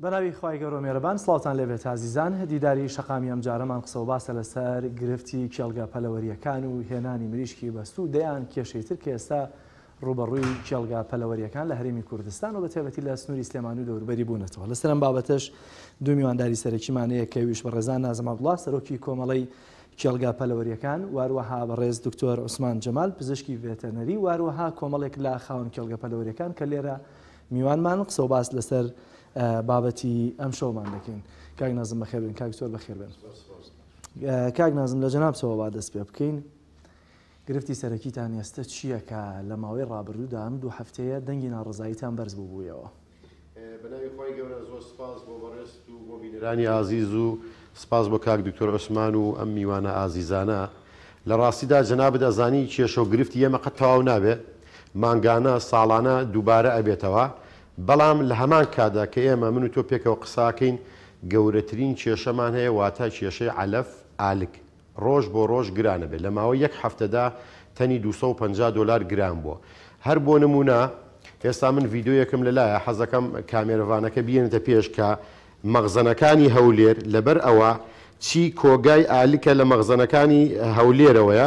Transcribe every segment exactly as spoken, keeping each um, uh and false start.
بەناوی خوای گەورە مێرەبان سڵاوتان لێبێت عزیزان دیداری شەقامی ئەم جارەمان قسە و باسە لەسەر گرفتی کێڵگە پەلەوەریەکان و هێنانی مریشکی بەستوو دەیان کێشەی تر کە ئێستا ڕوبەڕووی کێڵگە پەلەوەریەکان لە هەرێمی کوردستان و بە تایبەتی لە سنووری سلێمانی و دەوروبەری بوونەتەوە. لەسەر ئەم بابەتەش دوو میوانداری سەرەکیمانەیە کە ویش بەڕێزان نازم عەبدوڵڵا سەرۆکی کۆمەڵەی کێڵگە پەلەوەریەکان، واروەها بەڕێز دکتۆر عوسمان جەمال پزیشکی ڤێتەرنەری، واروەها کۆمەڵێک لە خاوەن کێڵگە پەلەوەریەکان کە لێرە میوانمان قسە و باس لەسەر بابەتی ئەم شەومان دەکەین. کاک نازم بەخێر بن، کاک زۆر بەخێر بن. کاک نازم لە جەنابچەوە با دەست پێ بکەین. گرفتی سەرەکیتان ئێستا چییە کە لە ماوەی ڕابردوودا ئەم دوو هەفتەیە دەنگی ناڕزاییتان بەرز بوو بوویەوە؟ بەناوی خۆی گەورە زۆر سپاس بۆ بەڕێست و بۆ بینەرانی ئازیز و سپاس بۆ کاک دکتۆر عوسمان و ئەم میوانە ئازیزانە. لە ڕاستیدا جەنابت ئەزانی کێشە و گرفتی ئێمە قەت تەواو نابێت، مانگانە ساڵانە دووبارە ئەبێتەوە، بەڵام لە هەمان کادا کە ئێمە من و تۆ پێکەوە قساکەین گەورەترین کێشەمان هەیە واتە کێشەی عەلەف ئالک ڕۆژ بۆ ڕۆژ گرانە بێت. لە ماوەی یەک هەفتەدا تەنی دووسە و پەنجا دۆلار گران بووە. هەر بۆ نمونە ئێستا من ڤیدۆیەکم لەلایە حەزەکەم کامێرەڤانەکە بێنێتە پێش کە مەغزەنەکانی هەولێر لەبەر ئەوە چی کۆگای ئالکە لە مەغزەنەکانی هەولێرەوەیە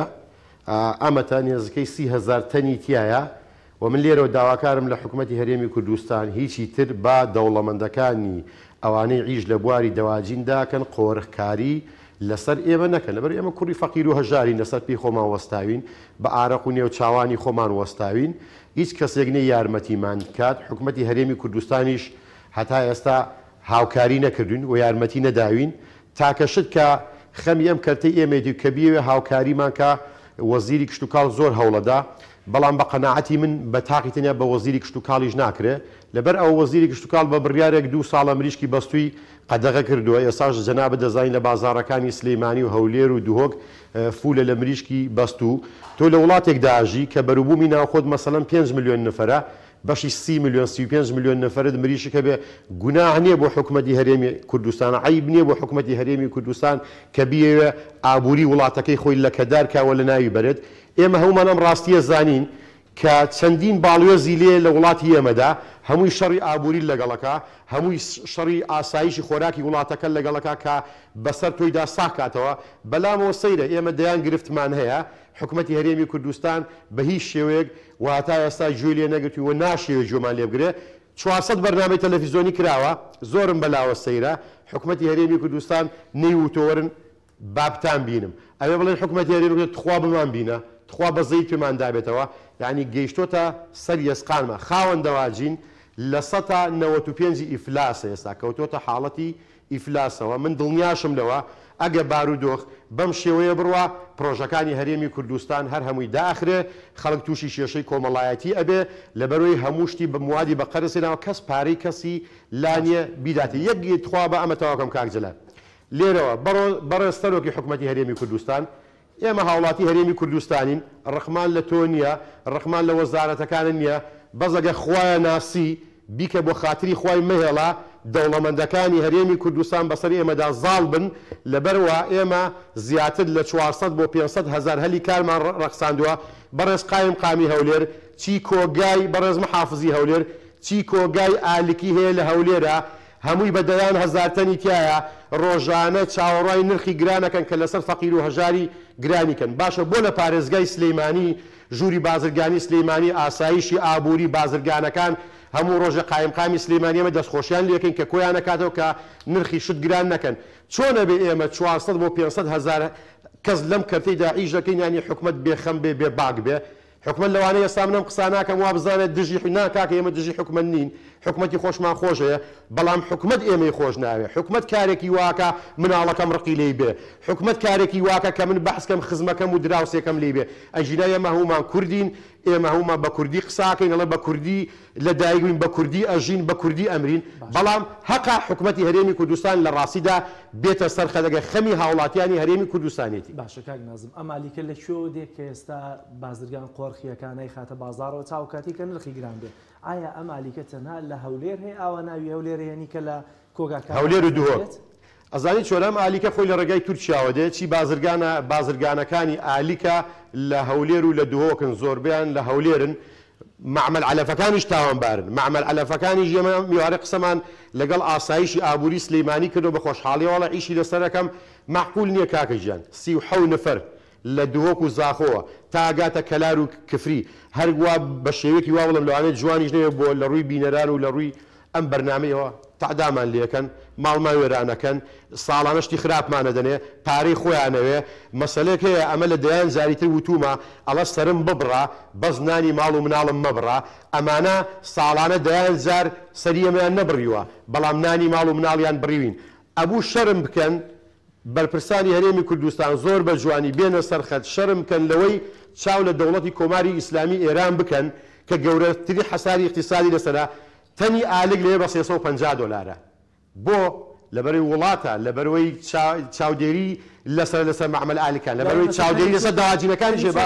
ئەمەتە نێزەکەی سی هەزار تەنی تایە و من لێرەوە داواکارم لە حکوومەتی هەرێمی کوردستان هیچی تر با دەوڵەمەندەکانی ئەوانەی عیش لە بواری دەواجینداکەن قۆرخکاری لەسەر ئێمە نەکەن، لەبەر ئێمە کوڕی فەقیر و هەژارین، لەسەر پێی خۆمان وەستاوین، بە ئارەق و نێو چاوانی خۆمان وەستاوین، هیچ کەسێک نەی یارمەتیمان کات. حکوومەتی هەرێمی کوردستانیش هەتا ئێستا هاوکاری نەکردوین و یارمەتی نەداوین، تاکەشت کە خەمی ئەم کەرتەی ئێمەی کە بیەوێ هاوکاریمان کە وەزیری کشت و کاڵ زۆر هەوڵەدا، بەڵام بە قەناعەتی من بە تاقی تەنیا بە وەزیری کشت و کاڵیش ناکرێ، لەبەر ئەو وەزیری کشت و کاڵ بە بڕیارێک دوو ساڵە مریشکی بەستووی قەدەغە کردووە. ئێستاش جەنابەت دەزانین لە بازاڕەکانی سلەیمانی و هەولێر و دوهۆک فولە لە مریشکی بەستوو. تۆ لە وڵاتێکدا ئاژی کە بەروبوومی ناوخۆت مەسەڵەن پێنج ملیۆن نەفەرە، بەشی سی ملیۆن سی و پێنج ملیۆن نەفەرت مریشکە بێ، گوناه نییە بۆ حکوومەتی هەرێمی کوردستان، عەیب نییە بۆ حکوومەتی هەرێمی کوردستان کە بیەوێ ئابووری وڵاتەکەی خۆی لە کەدار کاوە لە ناوی بەرێت. ئێمە هەمومان ئەم ڕاستیە زانین کە چەندین باڵوێزی لێ لە وڵاتی ئێمەدا، هەمووی شەڕی ئابووری لەگەڵەکە، هەمووی شەڕی ئاسایشی خۆراکی وڵاتەکە لەگەڵەکە کە بەسەر تۆیدا ساکاتەوە. بەلامەوە سەیرە ئێمە دەیان گرفتمان هەیە، حکوومەتی هەرێمی کوردستان بە هیچ شێوەیەک واتە ئێستا گوێی لێ نەگرتووی و ناشێوێ گوێمان لێ بگرێ. چوارسەد بەرنامەی تەلەڤیزۆنی کراوە، زۆرم بەلاوە سەیرە، حکوومەتی هەرێمی کوردستان نەیوتۆوەرن بابتان بینم، ئەوێ بڵێن حکوومەتی هەرێمی کوردستان تخوا بمان بینە، تخوا بەزەی پێمان دابێتەوە، یعنی گەیشتۆتە سەر یەسقانمە. خاوەن دەواجین لە سەتا نەوەت و پێنجی ئیفلاسە ئێستا کەوتۆتە حاڵەتی ئیفلاسەوە. من دڵنیاشم لەوە ئەگە بارودۆخ بەم شێوەیە بڕوە پرۆژەکانی هەرێمی کوردستان هەر هەمووی داخرێ، خەڵک تووشی شێشەی کۆمەڵایەتی ئەبێ، لەبەرەوەی هەموو شتی بە موادی بە قەرزێناوە کەس پارەی کەسی لانیە بیداتێ. یەک تخوا بە ئەمە تەواوکەم کاک جەلال لێرەوە بەڕێز سەرۆکی حکوومەتی هەرێمی کوردستان، ئێمە هاوڵاتی هەرێمی کوردستانین، ڕەخمان لە تۆ نییە، ڕەخمان لە وەزارەتەکانە نییە، بەزەگە خوایە ناسی بیکە بۆ خاتری خوای مەهێڵا دەوڵەمەندەکانی هەرێمی کوردستان بەسەر ئێمەدا زاڵ بن، لەبەرەوە ئێمە زیاتر لە چوارسەد بۆ پێنجسەد هەزار هەلی کارمان ڕەخساندووە. بەڕێز قایم قامی هەولێر، چی کۆگای بەڕێز محافزی هەولێر، چی کۆگای ئالکی هەیە لە هەولێرە، هەمووی بەدەیان هەزار تەنی تایە، ڕۆژانە چاوەڕوای نرخی گرانەکەن کە لەسەر فەقیر و هەژاری گرانیکەن. باشە بۆ لە پارێزگای سلەیمانی، ژووری بازرگانی سلەیمانی، ئاسایشی ئابووری بازرگانەکان هەموو ڕۆژە قایمقامی سلەیمانی ئێمە دەستخۆشیان لێکەین کە کۆیان نەکاتەوە کە نرخی شت گران نەکەن. چۆنە بێ ئێمە چوارسەد بۆ پێنجسەد هەزار کەس لەم کەرتەیدا عیش دەکەین، ینی حکوومەت بێخەم بێ بێ باک بێ. حکوومەت لەوانەیە ئێستا منم قسە ناکەم وا بزانێت دژی ناکاکە ئێمە دژی حکوومەت نین، حکوومەتی خۆشمان خۆشەیە، بەڵام حکوومەت ئێمەی خۆش ناوێ. حکوومەت کارێکی واکە مناڵەکەم ڕقی لێی بێ، حکوومەت کارێکی واکە کە من بەحسکەم خزمەکەم و دراوسێکەم لێ بێ. ئەژینە ئێمە هەمومان کوردین، ئێمە هەمومان بە کوردی قساکەین، ئەڵێ بە کوردی لە دایکبووین، بە کوردی ئەژین، بە کوردی ئەمرین، بەڵام حەقا حکوومەتی هەرێمی کوردستان لە ڕاستیدا بێتە سەر خەدەگە خەمی هاوڵاتیانی هەرێمی کوردستانێتی. باشە کاک نازم، ئەم ئالیکە لەکوێوە دێت کە ئێستا بازرگان قۆرخیەکانەی خاتە بازاڕەوە چاوکاتی کە نرخی گران بێ؟ ئایا ئەم ئالیکە تەنها لە هەولێر هەیە ئاوا ناوی هەولێر هێنی کە لە کۆگاکان هەولێر و دوهۆک؟ ئەزانی چۆرەم ئالیکە خۆی لە ڕێگای تورکیاوە دێت، چی بازرگانە بازرگانەکانی ئالیکە لە هەولێر و لە دوهۆکن، زۆربیان لە هەولێرن. معمل علەفەکانیش تاوانبارن معمل علەفەکانی ژێمە میوارە قسەمان لەگەڵ ئاسایشی ئابووری سلەیمانی کردو بە خۆشحاڵی وڵە ئیشی لەسەرەکەم معقول نییە کاکەژیان سی و حەوت نەفەر لە دووەک و زاخۆوە تا ئاگاتە کەلار و کفری هەرگوا بە شێوەیەکی وا بڵم لەوانێت جوانیش نەوێت بۆ لە ڕووی بینەران و لە ڕووی ئەم بەرنامەیەوە تعدامان لێەکەن ماڵمان وێرانەکەن ساڵانەشتی خراپمانە دەنێ پارەی خۆیانەوێ مەسەلێک هەیە ئەمە لە دەیان زاریتر وتومە ئەڵە سرم ببڕە بەس نانی ماڵ و مناڵم مەبڕە ئەمانە ساڵانە دەیان زار سەریەمیان نەبڕیوە بەڵام نانی ماڵ و مناڵیان بڕیوین ئەبوو شەرم بکەن بەرپرسانی هەرێمی کوردستان زۆر بە جوانی بێنە سەرخەت شەرم بکەن لەوەی چاو لە دەوڵەتی کۆماری ئیسلامی ئێران بکەن کە گەورەتری حەساری اقتصادی لەسەرا تەنی ئالگ لێ بە سێسە و پەنجا دۆلارە بۆ لەبەرەوەی وڵاتە لەبەرەوەی چاودێری لەسەر لەسەر معمل ئالیکان لەبەرەوەی چاودێری لەسەر داواجینەکانی ژێبا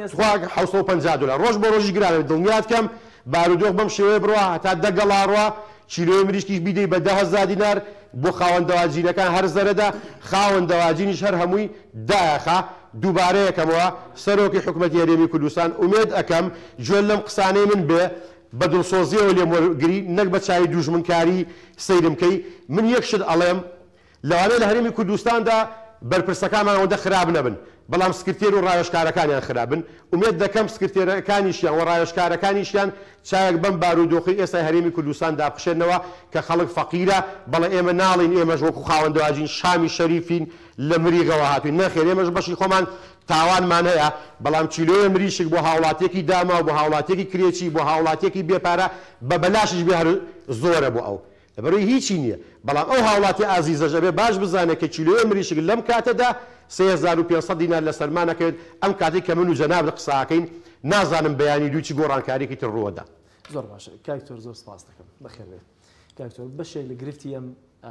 حەوت و پەنجا دۆلار ڕۆژ بۆ ڕۆژی گرانە دڵنیات کەم بارودۆخ بەم شێوەیە بڕوە هەتا دە گەڵاڕوە چیلۆی مریشکیش بیدەی بە ده هەزار دینار بۆ خاوەن دەواجینەکان هەر زەرەدا خاوەن دەواجینیش هەر هەمووی دایەخا دووبارەیەکەمەوە سەرۆکی حکوومەتی هەرێمی کوردستان ئومێد ئەەکەم گوێ لەم قسانەی من بێ بە دڵسۆزیەوە لێم وەرگری نەک بە چاوی دوژمنکاری سەیرمکەی من یەک شت ئەڵێم لەوانەیە لە هەرێمی کوردستاندا بەرپرسەکانمان ئەوەندە خراپ نەبن بەڵام سکرتێر و ڕایۆژکارەکانیان خراپن ئومێد دەکەم سکرتێرەکانیشیان و ڕایۆژکارەکانیشیان چاوێک بەم بارودۆخی ئێستا هەرێمی کوردستان دابخشێنەوە کە خەڵک فەقیرە بەڵێ ئێمە ناڵین ئێمەش وەکو خاوەن دەواجین شامی شەریفین لە مریغەوە هاتوین نەخێر ئێمەش بەشی خۆمان تاوانمان هەیە بەڵام چیلۆیە مریشک بۆ هاوڵاتێکی داما و بۆ هاوڵاتێکی کرێکی بۆ هاوڵاتێکی بێپارە بە بەلاشش بێ هەر زۆرە بۆ ئەو لەبەرەوەی هیچی نییە بەڵام ئەو هاوڵاتی ئازیزەژە بێ باش بزانێت کە چیلۆیە مریشک لەم کاتەدا سێ هەزار و پێنج سەد دینار لە سەرمانەکەوێت ئەم کاتێک کە من و جەناب لە قساکەین نازانم بەیانی دووچی گۆڕانکاریێکی تر ڕووەدا زۆر باشە کاکتۆر زۆر سپاس دەکەم بەخێر بێت کاکتۆر بەشێک لە گرفتی ئەم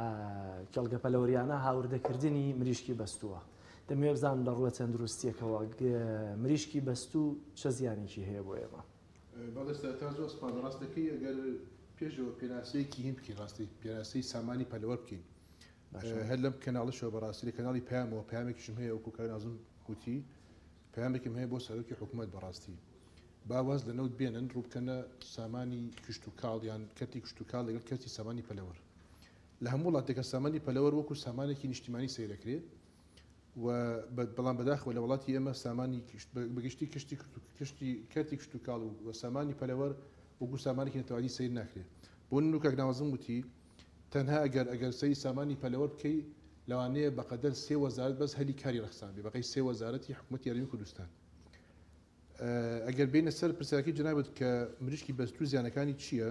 کێڵگە پەلەوەریانە هاوردەکردنی مریشکی بەستووە دەمەوێت بزانم لە ڕووە چەندروستیەکەوە مریشکی بەستوو چه زیانێکی هەیە بۆ ئێمە بەڵێستا تا زۆر سپاس ڕاستەکەی ئەگەر پێشەوە پێناسەیەکی هین بکەین ڕاستی پێناسەی سامانی پەلەوە بکەین هەر لەم کەناڵشەوە بەڕاستی لە کەناڵی پامەوە پامێکیشم هەیە وەکو کار نازم کوتی پامێکم هەیە بۆ سەرۆکی حکوومەت بەڕاستی باواز لە نەوت بێنن ڕووبکەنە سامانی کشت و کاڵیان کەتی کشت و کاڵ لەگەڵ کەتی سامانی پەلەوەر لە هەموو وڵاتێکە سامانی پەلەوەر وەکو سامانێکی نیشتیمانی سەیرەکرێ و بەڵام بەداخەوە لە وڵاتی ئێمە سامانی بەگشتی کشتی کشتی کەتی کشت و کاڵ و سامانی پەلەوەر وەکو سامانێکی نەتەواوی سیر ناکرێت بۆ نوکەک ناوازم وتی تەنها ئەگەر ئەگەر سەی سامانی پەلەوەر بکەی لەوانەیە بەقەدەر سێ وەزارەت بەس هەلی کاری ڕەخسان بێ بەقەی سێ وەزارەتی حکوومەتی هەرێمی کوردستان ئەگەر بینە سەر پرسیارەکەی جنابەت کە مریشکی بەستوو زیانەکانی چییە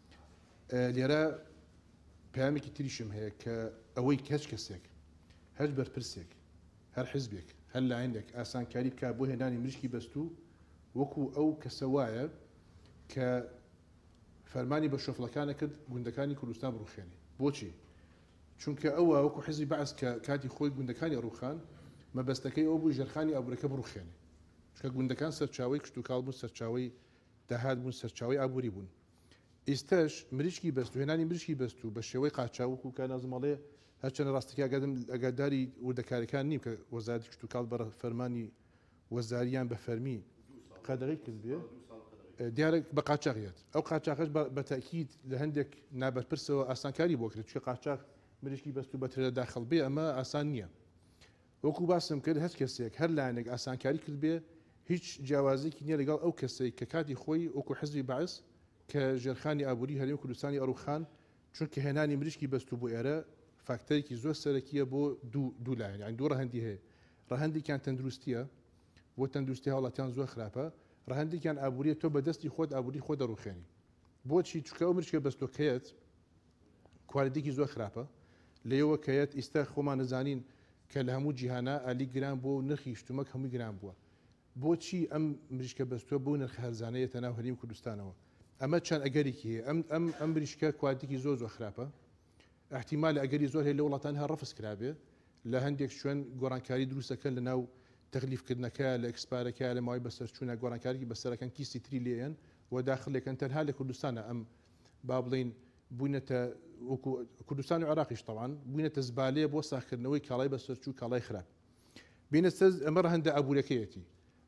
لێرە پامێکی تریشم هەیە کە ئەوەی کەچ کەسێک هەر بەرپرسێک هەر حزبێک هەر لایەنێک ئاسانکاری بکە بۆ هێنانی مریشکی بەستوو وەکو ئەو کەسە وایە کە فەرمانی بە شۆفڵەکانە کرد گوندەکانی کوردستان بڕوخێنێ بۆچی چونکە ئەوە وەکو حزبی بەعس کە کاتی خۆی گوندەکانی ڕوخان مەبەستەکەی ئەو بوو ژەرخانی ئابوورەکە بڕوخێنێ چکە گوندەکان سەرچاوی کشت و کاڵ بوون سەرچاوی داهات بوون سەرچاوی ئابووری بوون ئێستاش مریشکی بەستوو هێنانی مریشکی بەستوو بە شێوەی قاچاوکو کە نازمەڵێ هەرچەنە ڕاستیکە ئەگەدەم ئەگەداری وردەکاریەکان نیم کە وەزارەتی کشت و کاڵ بە فەرمانی وەزاریان بە فەرمی قەدەغی کرد بێ دیارێک بە قاچاقیت ئەو قاچاقش بە تاکید لە هەندێک نابەرپرسەوە ئاسانکاری بۆ کرد چکە قاچاق مریشکی بەستوو بەترێدا داخڵ بێ ئەمە ئاسان نییە وەکو باسم کرد هەر کەسێک هەر لایەنێک ئاسانکاری کرد بێ هیچ جیاوازێکی نییە لەگەڵ ئەو کەسێک کە کاتی خۆی وەکو حزبی بەعس کە ژێرخانی ئابووری هەرێمی کوردستانی ئەڕوخان چونکە هێنانی مریشکی بەستوو بۆ ئێرە فاکتەرێکی زۆر سەرەکیە بۆ دوو لایەن یان دوو ڕەهەندی هەیە ڕەهەندێکیان تەندروستیە بۆ تەندروستی هاوڵاتیان زۆر خراپە ڕەهەندێکیان ئابووریە تۆ بەدەستی خۆت ئابووری خۆ دەڕوخێنی بۆچی چکە ئەو مریشکە بەستۆکەیەت کوالیتێکی زۆر خراپە لێەوە کەیەت ئیستا خۆمان نزانین کە لە هەموو جیهانە ئالی گران بۆ و نرخی شتومەک هەمووی گران بووە بۆچی ئەم مریشکە بەستووە بۆ نرخ هەرزانەیەتە ناو هەرێمی کوردستانەوە ئەمە چەند ئەگەرێکی هەیە ئەم ئەم ئەم مریشکە کوالیتێکی زۆر زۆر خراپە احتیمال ئەگەری زۆر هەیە لە وڵاتان هەر ڕەفس کرابێ لە هەندێک شوێن گۆڕانکاری دروستەکەن لە ناو تەخلیفکردنەکە لە ئەکسپارەکە لە ماوەی بەسەرچوونە گۆڕانکاری بەسەرەکەن کیسی تری لێن و داخلێکن تەنها لە کوردستانە ئەم با بڵین بوونەتە کوردستان و عێراقیش تەوان بوونەتە زبالەیە بۆ ساخکردنەوەی کاڵای بەسەرچوو کاڵای خراپ بینە سەر ئەمە ڕەهەندە ئابوورەکەیەتی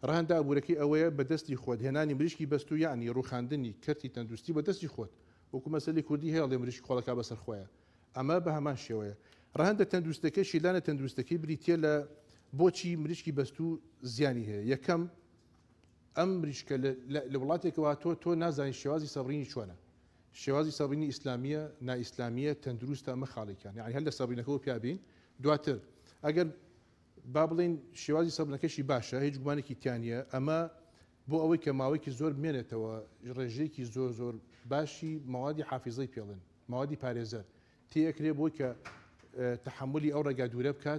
ڕەهەندە ئابوورەکەی ئەوەیە بەدەستی خۆت هێنانی مریشکی بەست و یعنی ڕوخاندنی کەرتی تەندروستی بەدەستی خۆت وەکو مەسەلی کوردی هەیە لێ مریشکی خۆڵەکە بەسەر خۆیە ئەمە بە هەمان شێوەیە ڕەهەندە تەندروستەکەی شیلانە تەندروستەکەی بریتە لە بۆچی مریشکی بەست و زیانی هەیە یەکەم ئەم مریشکە لە وڵاتێکەوە تۆ تۆ نازانی شێوازی سەبرینی چۆنە شێوازی سەبرینی ئیسلامیە نائیسلامیە تەندروستە ئەمە خاڵێکیان یعنی هەر لە سەبرینەکەەوە پیابین دواتر ئەگەر با بڵین شێوازی سەبنەکەشی باشە هیچ گومانێکی تیانە ئەمە بۆ ئەوەی کە ماوەیەکی زۆر بمێنێتەوە ڕێژەیەکی زۆر زۆر باشی ماوادی حافیزەی پێڵن ماوادی پارێزەر تێکرێ بۆی کە تحملی ئەو ڕێگا دوورە بکات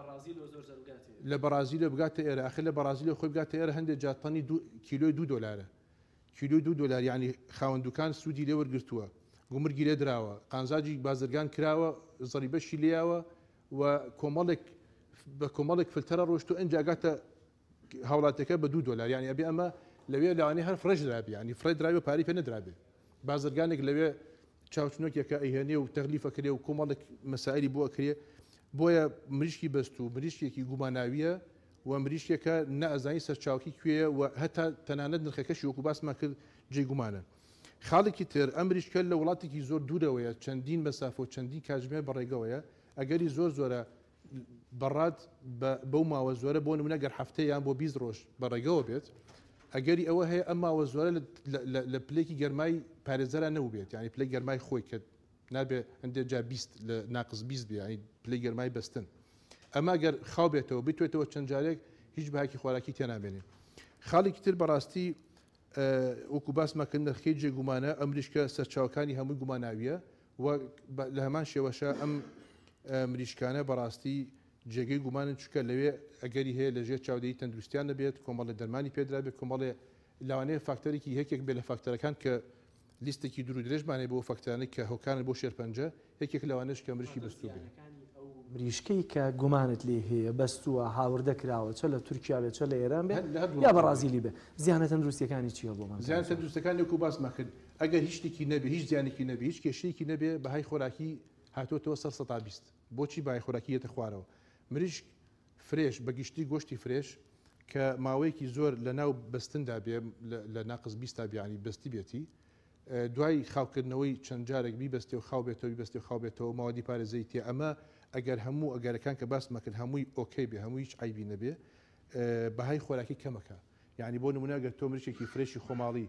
لە بەرازیلە بگاتە ئێرە ئەخر لە بەرازیلە خۆی بگاتە ئێرە هەندێک جاتانی کیلۆی دو دلارە کیلۆ دو دلار ینی خاوەندوکان سوودی لێ وەرگرتووە گومرگی لێ درراوە قانزاجی بازرگان کراوە زەریبەشی لێیاوە و کۆمەڵێک بە کۆمەڵێک فلتەرە ڕۆشت و ئەنجاگاتە هاوڵاتەکە بە دو دلار یانی ئەبێ ئەمە لەوێ لاوانی هەر فرێژ درابی ینی فرێ دراوی پاری پێ نەدرابێ بازرگانێک لەوێ چاوچنۆکێکە ئەیهێنێ و تەغلیفەکرێ و کۆمەڵێک مەسائلی بۆ ئەکرێ بۆیە مریشکی بەست و مریشکێکی گوماناویە و مریشکێکە نەئەزانی سەرچاوکی کوێیە و هەتا تەنانەت نرخەکەشی وەکو باسمان کرد جێگومانە خاڵێکی تر ئەم مریشکە لە وڵاتێکی زۆر دوورەوەیە چەندین مەسافە و چەندین کاتژمێر بەڕێگەوەیە ئەگەری زۆر زۆرە بەڕات بەو ماوە زۆرە بۆ نمونە گەر هەفتەیان بۆ بیست ڕۆژ بەڕێگەوە بێت ئەگەری ئەوە هەیە ئەم ماوە زۆرە لە پلێکی گەرمای پارێزەرە نەوبێت ینی پلەی گەرمای خۆی کرد نابێ هەندێک جا بیست لە ناقص بیست بێ ینی پلەی گەرمای بەستن ئەما گەر خاو بێتەوە بتوێتەوە چەند جارێک هیچ بەهاکی خۆراکی تێنابێنێ خاڵێکی تر بەڕاستی وەکو باسمەکەن نرخەی جێگومانە ئەم مریشکە سەرچاوەکانی هەمووی گوماناویە و لە هەمان شێوەشە ئەم مریشکانە بەڕاستی جێگەی گومانن چکە لەوێ ئەگەری هەیە لەژێر چاودێری تەندروستیان نەبێت کۆمەڵە دەرمانی پێدرا بێت کۆمەڵێ لاوانەیە فاکتەرێکی هەکێک بێ لە فاکتەرەکان کە لیستێکی دوور درێژمانێ بۆ فاکتەرانی کە هۆکانن بۆ شێرپەنجە یەکێک لەوانش کە مریشکی بەستوو بێت مریشکەی کە گومانت لێ هەیە بەستووە هاوردە کراوە چە لە تورکیا بێت چە لە ئێران بێت یا بەڕازیلی بێ زیانە تەندروستیەکانی چیە بۆمان زیان تەندروستەکانی وەکو باسمان کرد ئەگەر هیچ نەبێ هیچ زیانێکی نەبێ هیچ کێشەیەکی نەبێ بەهای خۆراکی هاتوۆتەوە سەر سەتا بیست بۆچی بای خۆراکی یەتە خوارەوە مریشک فرێش بەگشتی گۆشتی فرێش کە ماوەیەکی زۆر لە ناو بەستندا بێ لە ناقص بیست تا بیانی بەستی بێتی دوای خاوکردنەوەی چەند جارێک بیبەستی و خاو بێتەوە بیبەستی و خاو بێتەوە ماوەدی پارێزەی تێ ئەمە ئەگەر هەموو ئەگەرەکان کە باسمەکرد هەمووی ئۆکەی بێ هەمووی هیچ عیبی نەبێ بەهای خۆراکی کەمەکە یعنی بۆ نمونە گەر تۆ مریشێکی فرێشی خۆماڵی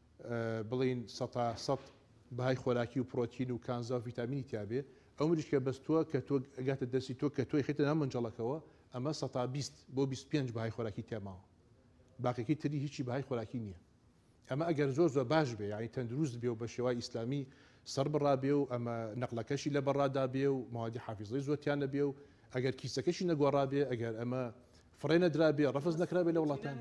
بڵین سەتا سەد بەهای خۆراکی و پرۆتین و کانزا و ڤیتامینی تیابێ ئەو مریشکە بەستووە کە تۆ ئەگاتە دەستی تۆ کە تۆی خێتە نام منجەڵەکەەوە ئەمە سەتا بیست بۆ بیست و پێنج بەهای خۆراکی تێماوە باقیەکەی تری هیچی بەهای خۆراکی نییە ئەمە ئەگەر زۆر زۆر باش بێ یعنی تەندروست بێ و بە شێوای ئیسلامی سەر بڕا بێ و ئەمە نەقلەکەشی لە بەڕادا بێ و ماوەدی حافیزەی زۆرتیانە بێ و ئەگەر کیسەکەشی نەگۆڕا بێ ئەگەر ئەمە فڕێ نەدرا بێ ڕەفز نەکرا بێ لە وڵاتان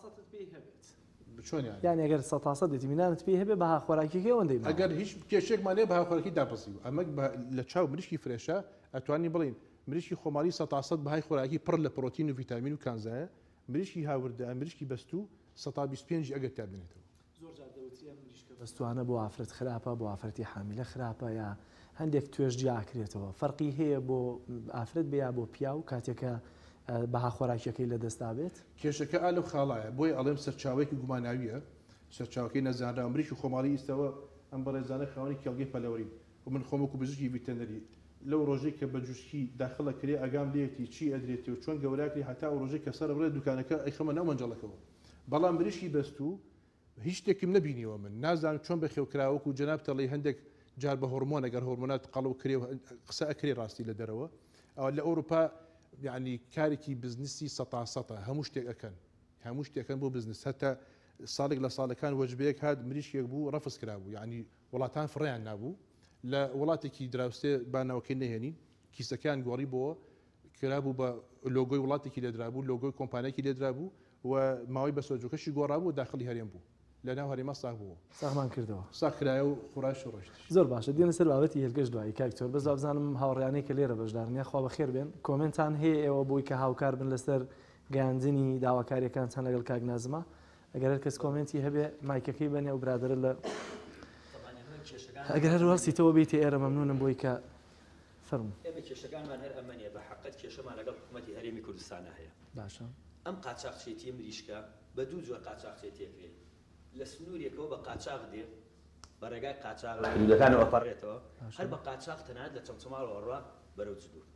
چۆن یان ئەگەر سەتاسەد دەتیمینانت پێ هەبێ بەها خۆراکیەکەی ئەوەندەی ئەگەر هیچ کێشێکمانێ بەها خۆراکی داپەسی و ئەمە لە چاو مریشکی فرێشە ئەتوانی بڵین مریشکی خۆماڵی سەتاسەد بەهای خۆراکی پڕ لە پرۆتین و ڤیتامین و کانزایە مریشکی هاوردە مریشکی بەستوو سەتا بیست و پێنج ئەگەر تابێنێتەوە بەستوانە بۆ ئافرەت خراپە بۆ ئافرەتی حامیلە خراپە یا هەندێک توێژ جیاکرێتەوە فەرقی هەیە بۆ ئافرەت بێ یا بۆ پیا و کاتێکە بەها خۆراکیەکەی لە دەستا بێت کێشەکە ئالە خاڵایە بۆی ئەڵێم سەرچاوێکی گوماناویە سەرچاوەکەی نەزانرا مریشی خۆماڵی ئیستەوە ئەم بەڕێزانە خاوەنی کێڵگەی پەلەوەری و من خۆمەکو بزیکی ڤیتەنەری لەو ڕۆژەی کە بە جوشکی داخڵە کرێ ئەگام لێتی چی ئەدرێتی و چۆن گەوراکری هەتا و ڕۆژەی کە سەر بڕێ دوکانەکە ئەیخەمە ناو مەنجەڵەکەەوە بەڵام مریشی بەستوو هیچ شتێکم نبینیوە من نازانم چۆن بەخێوکراوەکو جەناب تەڵی هەندێک جار بە هۆرمۆن ئەگەر هۆرمۆنات قەڵ و کرێ قسە ئەکرێ ڕاستی لە دەرەوە ئەو لە ئەوروپا یعنی کارێکی بزنسی سەتا سەتە هەموو شتێک ئەەکەن هەموو شتێکەکەن بۆ بزنس هەتا ساڵێک لە ساڵەکان وەجبەیەک هات مریشکێک بوو ڕەفز کرابوو یعنی وڵاتان فڕیان نابوو لە وڵاتێکی دراوسێ باناوەکەی نەهێنین کیسەکان گۆڕی بۆ کرابوو بە لۆگۆی وڵاتێکی لێدرابوو لۆگۆی کۆمپانیایکی لێدرابوو و ماوەی بە سۆجوکەشی گۆڕابوو داخلی هەرێم بوو لە ناو هەرێمە ساغ بوو ساغمان کردەوە ساخرایە و خوڕاش و ڕۆشت زۆر باشە دیێنە سەر بابەتی هێلگەشت دوایی کاکتۆر بەز بزانم هاوڕیانەی کە لێرە بەشدارنیە خوا بەخێر بێن کۆمنتان هەیە ئێوە بۆی کە هاوکار بن لەسەر گەیاندنی داواکاریەکان چەند لەگەڵ کاک نازمە ئەگەر هەر کەس کۆمنتی هەبێ مایکەکەی بەنێ و برادرە لە ئەگەر هەر وەڵسیتەوە بیتی ئێرە مەمنونم بۆی کە فەرموو ئێمە کێشەکانمان هەر ئەمەنیە بە حەقەت کێشەمان لەگەڵ حکوومەتی هەرێمی کوردستانە هەیە باشە ئەم قاچاقچێتی مریشکە بە دوو جۆر قاچاقچێ تێکرێت لە سنوورێکەوە بە قاچاق دێ بە ڕێگای قاچاق حدودەکانەوە ئەپەڕێتەوە هەر بە قاچاق تەنانەت لە چەمچەماڵەوە ڕوا بەرەو جدور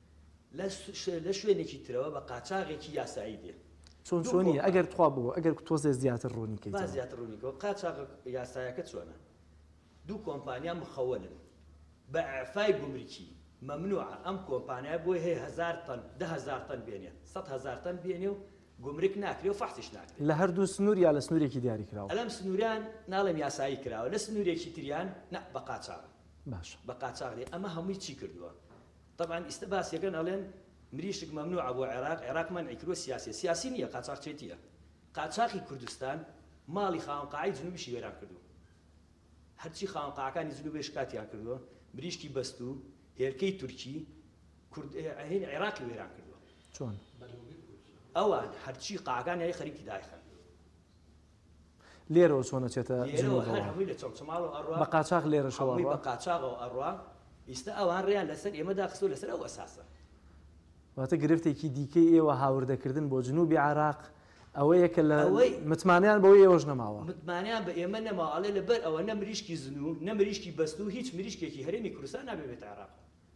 لە شوێنێکی ترەوە بە قاچاقێکی یاسایی دێ چۆن چۆنی ئەگەر توا بوو ئەگەر تۆزێ زیاتر ڕوونیکەی با زیاتر ڕوونیکەوە قاچاق یاسایەکە چۆنە دوو کۆمپانیا مخەوەلن بە ئەعفای گومرکی مەمنوعە ئەم کۆمپانیا بۆی هەیە هەزار تەن ده هەزار تەن بێنێ سەد هەزار تەن بێنێ و گومرک ناکرێ و فەحسیش ناکرێت لە هەردوو سنوور یا لە سنوورێکی دیاری کراوە ئەلەم سنووریان ناڵێم یاسایی کراوە لە سنوورێکی تریان نە بە قاچاق باش بە قاچاق دێ ئەمە هەمووی چی کردووە طبعا ئیستا باسیەکەن ئەڵێن مریشک مەمنوعە بۆ عێراق عێراق منعی کردووە سیاسی سیاسی نییە قاچاقچێتیە قاچاقی کوردستان ماڵی خاوەنقاعی جنوبیشی وێران کردو هەرچی خاوەنقاعەکانی جنوبی شکاتیان کردووە مریشکی بەست و هێرکەی تورکی هین عێراقی وێران کردووە چۆن ئەوان هەرچی قاعەکان یاری خەریکی دایخن لێرەوە چۆنە چێتە هەمووی لە چەمچەماڵەوە ئەڕوا بە قاچاق لێرەشەوە بە قاچاقەوە ئەڕوا ئیستا ئەوان ڕێیان لەسەر ئێمەدا خستۆ لەسەر ئەو ئەساسە واتە گرفتێکی دیکەی ئێوە هاوردەکردن بۆ جنوبی عراق ئەوەیە کە لە متمانیان بەوەی ئێوەش نەماوە متمانیان بە ئێمە نەماوەڵێ لەبەر ئەوە نە مریشکی زنوو نە مریشکی بەست و هیچ مریشکێکی هەرێمی کوردستان نابێت عێراق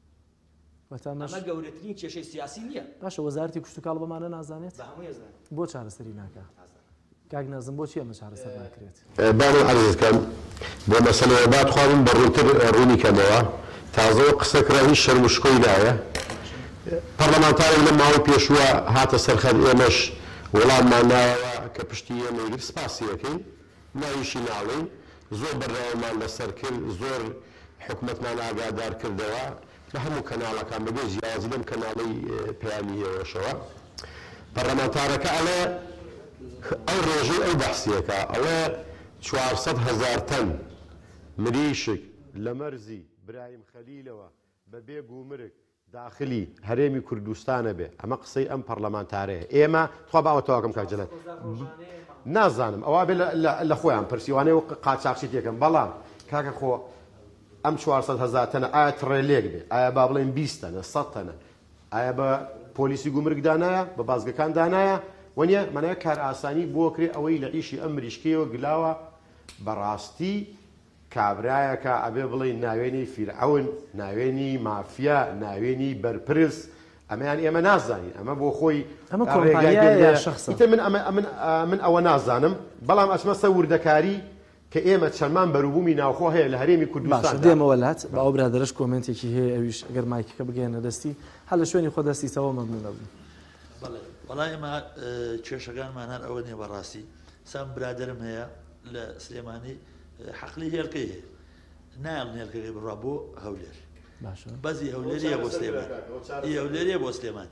ئەمە گەورەترین کێشەی سیاسی نییە باشە وەزارەتی کوشت و کاڵ بەمانە نازانێت بە هەمووی ئەزانێت بۆ چارەسەری ناکە کاک نازم بۆچی ئەمە چارەسەر ناکرێت بانو عزیزکەم بۆ مەسەلەوە باتخوابم بە ڕووتر ڕوونی کەمەوە تازەوە قسەکرا هیچ شەرموشکۆی نایە پەرلەمانتارێک لە ماوەی پێشووە هاتە سەرخەر ئێمەش وەڵاممان ناوە کە پشتی ئێمەگر سپاسیەکەین ناویشی ناڵین زۆر بەڕێوەمان لەسەر کرد زۆر حکوومەتمان ئاگادار کردەوە لە هەموو کەناڵەکان بەبێ جیازی لەم کەناڵی پەیامی ئێوەشەوە پەرلەمانتارەکە ئەڵێ ئەو ڕۆژەی ئەو بەحسیەکە ئەڵێ چوارسەد هەزار تەن مریشک لە مەرزی برایم خەلیلەوە بەبێ گومرک داخلی هەرێمی کوردستانە بێ ئەمە قسەی ئەم پەرلەمانتارەیە ئێمە خوا باوە تەواکەم کاکجلێت نازانم ئەوە بێ لە خۆیان پرسیوانەی و قاچاقچی تێکم بەڵام کاکە خۆ ئەم چوارسەد هەزار تەنە ئایا تڕێلێک بێ ئایا با بڵێن بیست تەنە سەد تەنە ئایا بە پۆلیسی گومرک دانایە بە بازگەکان دانایە وەنیە مانایە کار ئاسانی بۆ کرێ ئەوەی لە ئیشی ئەم مریشکەوە گلاوە بەڕاستی کابرایەکە ئەبێ بڵێ ناوێنی فیرعەون ناوێنی مافیا ناوێنی بەرپرس ئەمەیان ئێمە نازانین ئەمە بۆ خۆی من ئەوە نازانم بەڵام ئەچمە سە وردەکاری کە ئێمە چەرمان بەروبوومی ناوخۆ هەیە لە هەرێمی کوردستان دێمەوەلات بە ئەو برادرش کۆمنتێکی هەیە ئەویش ئەگەر مایکەکە بگەێنە دەستی هەل لە شوێنی خۆ دەستیتەوە مەمنون نەبوو وەڵای ئێمە کێشەکانمان هەر ئەوە نیە بەڕاستی سام برادرم هەیە لە سلێمانی حەقلی هێرکەی هەیە نایڵ هێرکەکەی بڕوا بۆ هەولێر بەزی هەولێریە بۆ سلێمان هەولێریە بۆ سلێمانی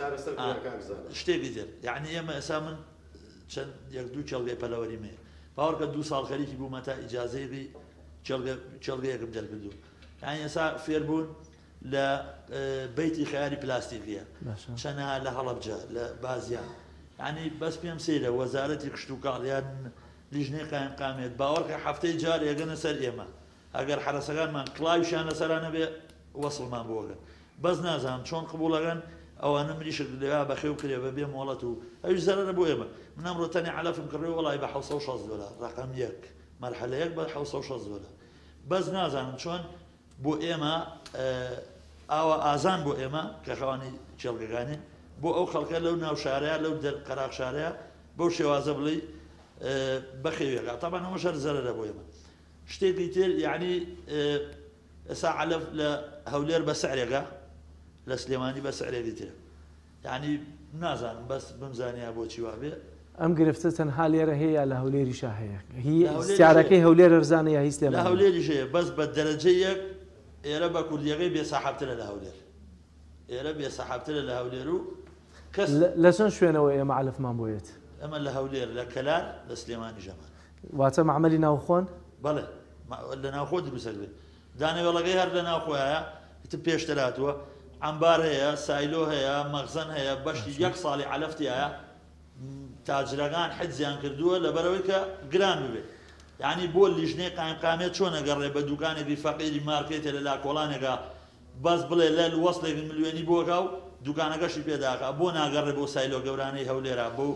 شتێکی تر یعنی ئێمە ئێسا من چەند یەک دوو چێڵگەی پەلەوەریم هەیە باوەڕکە دوو ساڵ خەریکی بوومە تا ئیجازەیەکی چێڵگەیەکم دەرکردو یعنی ئێسا فێربوون لە بەیتی خەیاری پلاستیکیە چەنەها لە هەڵەبجە لە بازیان یعنی بەس پێم سەیرە وەزارەتی کشت و کاڵیان لیژنەی قایم قامێت باوەڕکە هەفتەی جار ئێگەنە سەر ئێمە ئەگەر حرەسەکانمان کڵاویشیان لەسەرانە بێ وەسڵمان بۆگەن بەس نازانم چۆن قبوڵەکەن ئەوانە مریشک لێوا بەخێو کرێ بە بێ مۆڵەت و ئەوش زەرەرە بۆ ئێمە من ئەمڕۆ تەنی عەلەفم کڕێ وەڵای بە حەوت سەد و شەست دۆلار ڕەقەم یەک مەرحەلە یەک بە حەوت سەد و شەست دۆلار بەس نازانم چۆن بۆ ئێمە ئاوە ئازان بۆ ئێمە کە خەوانی چێڵگەکانین بۆ ئەو خەڵکە لەو ناو شارەیە لەو قەراق شارەیە بەو شێوازە بڵێ بەخێوێکە تابان ئەمە شەر زەرەرە بۆ ئێمە شتێکی تر یعنی ئێستا عەلەف لە هەولێر بە سعرێکە لە سلێمانی بە سعرێکی ترە یعنی نازانم بەس بمزانیا بۆچی وا بێ ئەم گرفتە تەنها لێرە هەیە لە هەولێریشا هەیە هی سیارەکەی هەولێر ئەرزانە یا هیچ لێ لە هەولێریش هەیە بەس بە دەرەجەی یەک ئێرە بە کوردیەکەی بێسەحابترە لە هەولێر ئێرە بێسەحابترە لە هەولێر و کەس لە چەند شوێنەوە ئێمە عەلەفمان بۆیێت ئەمە لە هەولێر لە کەلار لە سلێمانی ژەمان واتە مەعمەلی ناوخۆن بەڵێ لە ناوخۆ دروستە بێت دانەوێڵەکەی هەر لە ناوخۆیە تر پێشتراتوە ئەمبار هەیە سایلۆ هەیە مەخزن هەیە بەشی یەک ساڵی عەلەفتی هەیە تاجرەکان حجزیان کردووە لەبەرەوەی کە گران ببێت یعنی بۆ لیژنەی قایمقامێت چۆن ئەگەڕێ بە دوکانێکی فەقیری مارکێتە لە لاکۆڵانێکە بەس بڵێ لە وەسڵێکی ملیۆنی بۆکە و دوکانەکەشی پێداکە بۆ ناگەڕێ بۆ سایلۆ گەورانەی هەولێرە بۆ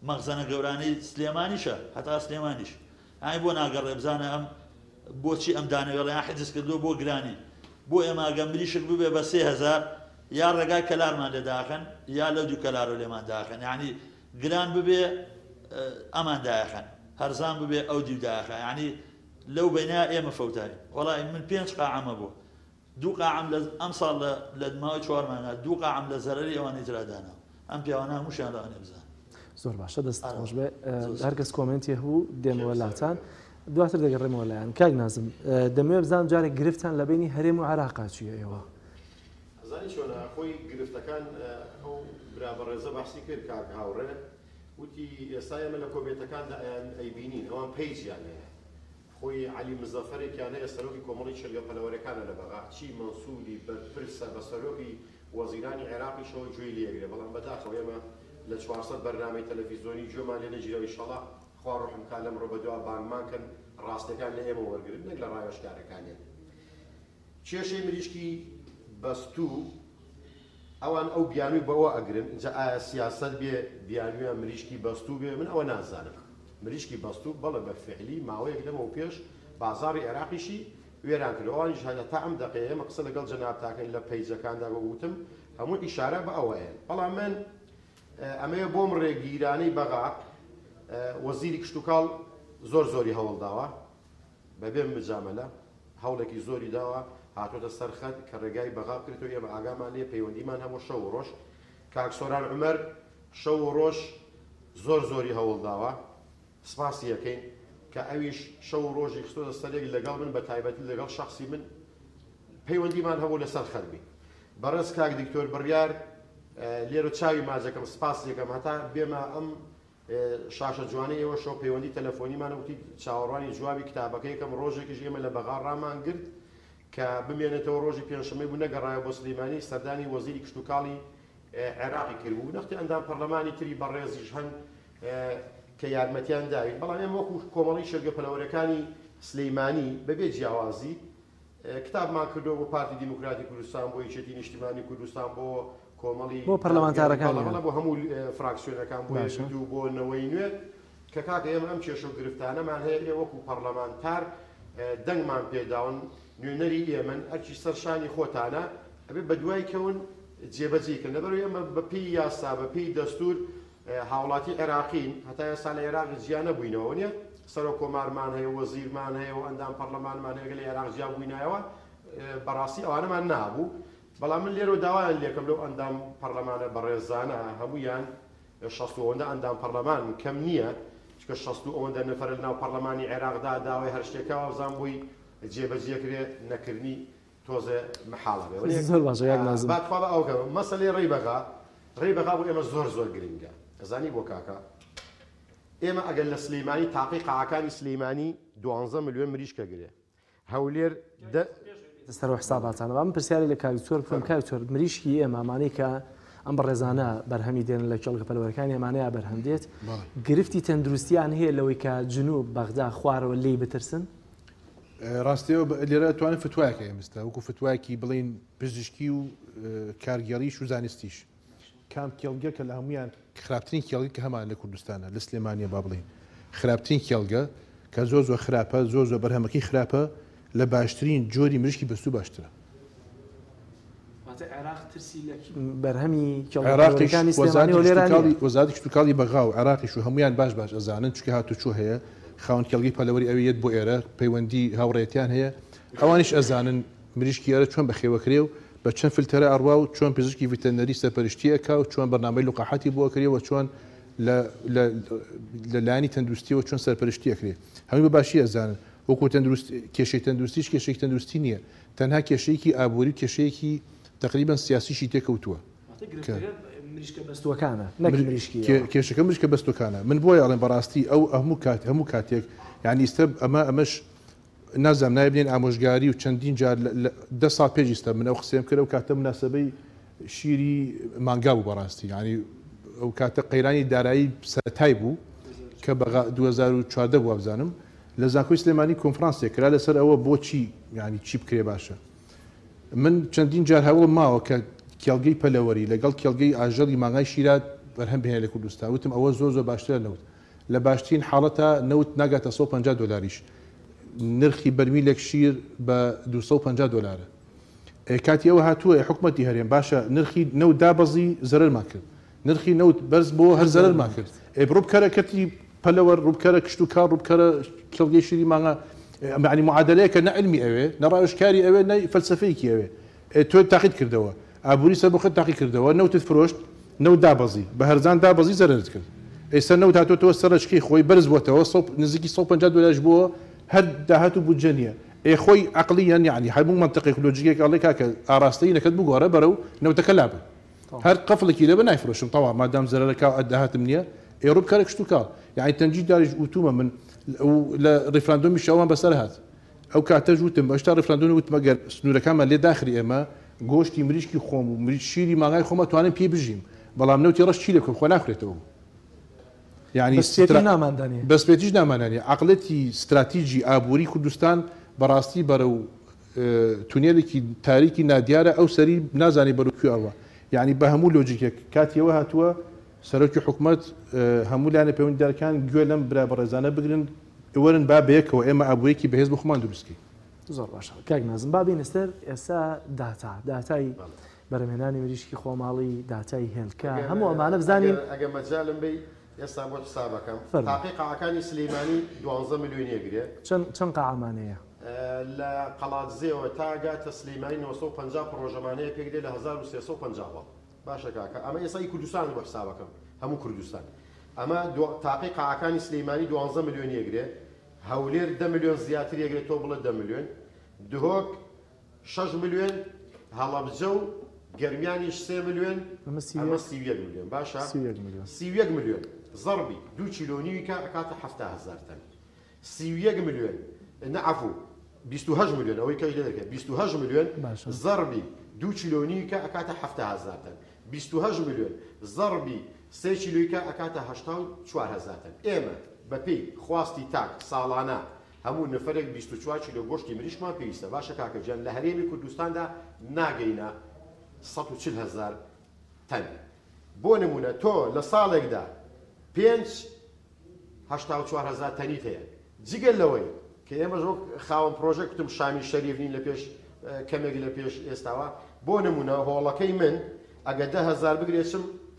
مەغزەنە گەورانەی سلێمانیشە هەتا سلێمانیش ئای بۆ ناگەڕێ بزانە ئەم بۆچی ئەم دانەوێڵیان حجز کردو بۆ گرانی بۆ ئێمە ئەگەم مریشک ببێ بە سێ هەزار یا ڕێگای کەلارمان لێ داخن یا لەو دوو کەلار و لێمان داخن یعنی گران ببێ ئەمان داخن هەرزان ببێ ئەو دیو داخە یعنی لەو بەینا ئێمە فەوتاری وەڵی من پێنج قاعەمە بوو دوو قاعەم ئەم ساڵ لە ماوەی چوارمانە دوو قاعەم لە زەرەری ئەوانەی ترادانا ئەم پیاوانە هەمووشیان لەوانێ بزان زۆر باشە دەست خۆش بێ هەرکەس کۆمنتی هەبوو دێمەوە لاتان دواتر دەگەڕێمەوە لایەن کاک نازم دەمەوێت بزانم جارێک گرفتان لە بینی هەرێم و عێراقا چییە ئێوە زانی چۆنە خۆی گرفتەکان ئەو برابەڕێزە باسی کرد کاک هاوڕێ وتی ئێستا ئێمە لە کۆمێتەکاندا ئەیبینین ئەوان پەیجیان هەیە خۆی عەلی مزەفەرێکیان هەیە سەرۆکی کۆمەڵی چرگە پەلەوەرەکانە لە بەغا چی مەنسووری بەرپرسە بە سەرۆکی وەزیرانی عێراقیشەوە گوێی لێگرێ بەڵام بەداخەوە ئێمە لە چوارسەد بەرنامەی تەلەڤیزۆنی گوێمان لێ نەگیرەوە ئینشەڵڵا خوا ڕوحمکە لەم ڕۆ بەدوا بانگمان کەن ڕاستەکان لە ئێمە وەرگرن نەک لە ڕایۆشکارەکانیان کێشەی مریشکی بەستوو ئەوان ئەو بیانووی بەوە ئەگرن اینجا ئایا سیاسەت بێ بیانویان مریشکی بەستوو بێ من ئەوە نازانم مریشکی بەستوو بەڵێ بە فعلی ماوەیەک لەمەوە پێش بازاڕی عێراقیشی وێران کرد ئەوانیش هەتا تا ئەم دەقەیە ئێمە قسە لەگەڵ جەناب تاکەین لە پەیجەکاندا بەوتم هەموو ئیشارە بە ئەوەیە بەڵام من ئەمەیە بۆم ڕێگیرانەی بەغا وەزیری کشتتوکاڵ زۆر زۆری هەوڵ داوە بەبێم بجامەلە هەوڵێکی زۆری داوە هاتۆتە سەرخەت کە ڕێگای بەغا بکرێتەوە ئێمە ئاگامان لێ پەیوەندیمان هەموو شەو و ڕۆژ کاک سۆران عومەر شەو و ڕۆژ زۆر زۆری هەوڵ داوە سپاسی یەکەین کە ئەویش شەو و ڕۆژی خستۆتە سەرێک لەگەڵ من بە تایبەتی لەگەڵ شخصی من پەیوەندیمان هەبوو لەسەر خەربی بەڕێز کاک دکتۆر بڕیار لێرە چاوی ماجەکەم سپاس یەکەم هەتا بێمە ئەم شاشە جوانەی ئێوە شەو پەیوەندی تەلەفۆنیمانە وتی چاوەڕوانی جوابی کتابەکەیەکەم ڕۆژێکیش ئێمە لە بەغا ڕامان گرت کە بمێنێتەوە ڕۆژی پێنجشەمەی بوو نەگەڕایە بۆ سلەیمانی سەردانی وەزیری کشتتوکاڵی عێراقی کردبوو نەختی ئەندام پەرلەمانی تری بەڕێزیش هەن کە یارمەتیان داوین بەڵام ئێمە وەکو کۆمەڵی شێرگە پەلەوەرەکانی سلەیمانی بەبێ جیاوازی کتابمان کردەوە بۆ پارتی دیموکراتی کوردستان بۆ یەکێتی نیشتیمانی کوردستان بۆ کۆمەڵی بۆ پەرلەمانتارەکان بۆ هەموو فراکسیۆنەکان بۆ یەکێتی بۆ نەوەی نوێ کە کاکە ئێمە ئەم کێشە و گرفتانەمان هەیە ئێ وەکو پەرلەمانتار دەنگمان پێداون نوێنەری ئێمن ئەرچی سەرشانی خۆتانە ئەبێ بە دوای کەون جێبەجێکن لەبەر ئێمە بەپی یاسا بەپی دەستور هاوڵاتی عێراقین هەتا ئێستا لە عێراق جیان نەبووینەوە نیە سەرۆک کۆمارمان هەیە وەزیرمان هەیە و ئەندام پەرلەمانمان هەیە لە عێراق جیان بووینایەوە بەڕاستی ئەوانەمان نابوو بەڵام من لێرە داوایان لێکم لەو ئەندام پەرلەمانە بەڕێزانە هەمویان شەست و ئەوەندە ئەندام پەرلەمان کەم نییە چکە شەست و ئەوەندە نەفەر لەناو پەرلەمانی عێراقدا داوای هەر شتێکەوە بزان بووی جێبەجێکرێ نەکردنی تۆزە محاڵە بێ زۆر باشە یاک نازم باتخوا بە ئەوکە مەسەلەی ڕێبەغا ڕێبەغا بۆ ئێمە زۆر زۆر گرنگە ئەزانی بۆ کاکە ئێمە ئەگەر لە سلەیمانی تاقی قاعەکانی سلەیمانی دوانزە ملیۆن مریشکە گرێ هەولێر سەر حساباتانەوە من پرسیاری لە کاکتۆر بکەم کاکتۆر مریشکی ئێمامانەی کە ئەم بەڕێزانە بەرهەمی دێن لە کێڵگە پەلەوەرەکانی ئەمانەیە بەرهەم دێت گرفتی تەندروستیان هەیە لەوەی کە جنوب بەغدا خوارەوە لێی بترسن ڕاستیەوە لێرە توانین فتوایەکە ئێمستا وەکو فتوایەکی بڵین پزیشکی و کارگەڕیش و زانستیش کام کێڵگە کە لە هەمویان خراپترین کێڵگە کە هەمان لە کوردستانە لە سلێمانیە با بڵین خراپترین کێڵگە کە زۆر زۆر خراپە زۆر زۆر بەرهەمەکەی خراپە لە باشترین جۆری مریشکی بەستوو باشترە بەرهەمی وەزارەتی کشتتوکاڵی بەغا و عێراقیش و هەمویان باش باش ئەزانن چکە هاتوچۆ هەیە خاوەن کێڵگەی پەلەوەری ئەوێت بۆ ئێرە پەیوەندی هاوڕێتیان هەیە ئەوانیش ئەزانن مریشکی ئێرە چۆن بەخێوەکرێ و بە چەند فلتەرە ئەڕوا و چۆن پزیشکی ڤیتەنەری سەرپەرشتیەکە و چۆن بەرنامەی لوقاحەتی بۆ کردەوە چۆن لە لایانی تەندروستیەوە چۆن سەرپەرشتیەکرێ هەمووی بە باشی ئەزانن وەکو کێشەی تەندروستیش کێشەی تەندروستی نییە تەنها کێشەیەکی ئابووری کێشەیەکی تقریبان سیاسیشی تێکەوتووە کێشەکە مریشکە بەستوەکانە من بۆی ئەڵێن بەڕاستی ئەو هەموو کات هەموو کاتێک یعنی ئێستا ئەمە ئەمەش نازانم نایبێن ئامۆژگاری و چەندین جار دە ساڵ پێشیستا من ئەو قسەم کرد و کاتە مناسبەی شیری مانگا بوو بەڕاستی ینی ئەو کاتە قەیرانی دارایی سەتای بوو کە بە دوو هەزار و چواردە بوو بزانم لە زانکۆی سلێمانی کۆنفرانسێک کرا لەسەر ئەوە بۆچی ینی چی بکرێ باشە من چەندین جار هەوڵم ماوە کە کێڵگەی پەلەوەری لەگەڵ کێڵگەی ئاژەڵی مانگای شیرات بەرهەم بهێنێ لە کوردستان وتم ئەوە زۆر زۆر باشترە نەوت لە باشترین حاڵەتە نەوت ناگاتە سەد و پەنجا دۆلاریش نرخی بەرمیلێک شیر بە دووسەد و پەنجا دۆلارە کاتی ئەوە هاتووە حکوومەتی هەرێم باشە نرخی نەوت دابەزی زەرەرمان کرد نرخی نەوت بەرز بۆ هەر زەرەرمان کرد ڕووبکەرە کەتی پەلەوە ڕووبکەرە کشت و کار ڕووبکەرە کڵگەی شیری مانگە معنی معادلەیەکە نە علمی ئەوێ نەڕایشکاری ئەوێ نە فەلسفەیەکی ئەوێ تۆ تاقیید کردەوە ئابووری سەر بۆ خۆت تاقی کردەوە نەوتت فرۆشت نەوت دابەزی بە هەرزان دابەزی زەرت کرد ئێستا نەوت هاتۆتەوە سەرچکەی خۆی بەرز بووەتەوە نزیکی سەد و پەنجا دۆلارش بووە هەر داهات و بودجە نییە ئێ خۆی عقلیان یعنی هەموو منطقێک لۆجیکێک ئەڵێ کاکە ئاراستەی نەکەت بگۆڕە بەرە و نەوتەکە لابن هەر قفڵێکی لێ بە نایفرۆشم تەوا مادام زەرەرەکە داهاتم نییە ئێڕۆ بکارێک شت و کاڵ یعنی تەنجی داریش وتومە من لە ڕیفراندۆمی شەوان بەسەر هات ئەو کاتەژ وتم بەشتا ڕیفراندۆمی وتمە گەر سنوورەکانمان لێ داخری ئێمە گۆشتی مریشکی خۆم و مریش شیری ماغای خۆمە توانین پێ بژیم بەڵام نەوتی ڕەش چی لێکم خۆ ناخرێتەوە یعنی بەسپێتیش نامانانی عقلەتی استراتیژی ئابووری کوردستان بەڕاستی بەرە و تونێلێکی تاریکی نادیارە ئەو سەری نازانی بەرەوکوێ ئەوە یعنی بە هەموو لۆجیکێک کاتیەوە هاتووە سەرۆکی حکوومەت هەموو لایەنە پەیوەندیدارەکان گوێ لەم برا بەڕێزانە بگرن وەرن با بەیەکەوە ئێمە ئابوویەکی بەهێز بە خۆمان دروستکەی زۆر باشە کاک نازم بابی نستەر ئێستا داتا داتای بەرهێنانی مریشکی خۆماڵی داتای هێلکە هەموو ئەمانە بزانین ئەگە مەجالم بی ئێستا بۆ حسابەکەم تاقی قاعەکانی سلەیمانی دوانزە ملیۆن یەگرێ چەند قاعەمانەیە لە قەڵاتزێەوە تاگاتە سلەیمانی نۆ سەد و پەنجا پرۆژەمانەیە پێگرێ لە هەزار و سێسەد و پەنجا باشە کاکە ئەمە ئێستای کوردستان بۆ حسابەکەم هەموو کوردستان ئەمە تاقی قاعەکانی سلەیمانی دوانزە ملیۆن یەگرێ هەولێر دە ملیۆن زیاتر یەگرێت تۆ بڵێ دە ملیۆن دهۆک شەش ملیۆن هەڵەبجە و گەرمیانیش سێ ملیۆن ئەمە سی و یەک ملیۆن باشە سی و یەک ملیۆن زەربی دوو چیلۆنیویکە ئەکاتە هەفتە هەزار تەن سی و یەک ملیۆن نەعەفو بیست و هەشت ملیۆن ئەوەی کەی لێ دەکرێت بیست و هەشت ملیۆن زەربی دوو چیلۆنیویکە ئەکاتە هەفتە هەزار تەن بیست و هەشت ملیۆن زەربی سێ چیلۆیکە ئەکاتە هەشتا و چوار هەزار تەن ئێمە بەپێی خواستی تاک ساڵانە هەموو نەفرێک بیست و چوار کیلۆ گۆشتی مریشمان پێویستە باشە کاکەجیان لە هەرێمی کوردستاندا ناگەینە سەد و چل هەزار تەن بۆ نمونە تۆ لە ساڵێکدا پێنج هەشتا و چوار هەزار تەنیت هەیە جگەل لەوەی کە ئێمە ژۆک خاوەن پرۆژێک کوتم شامی شەریف نین لە پێش کەمێک لە پێش ئێستاوە بۆ نمونە هۆڵەکەی من ئەگە دە هەزار بگرێتم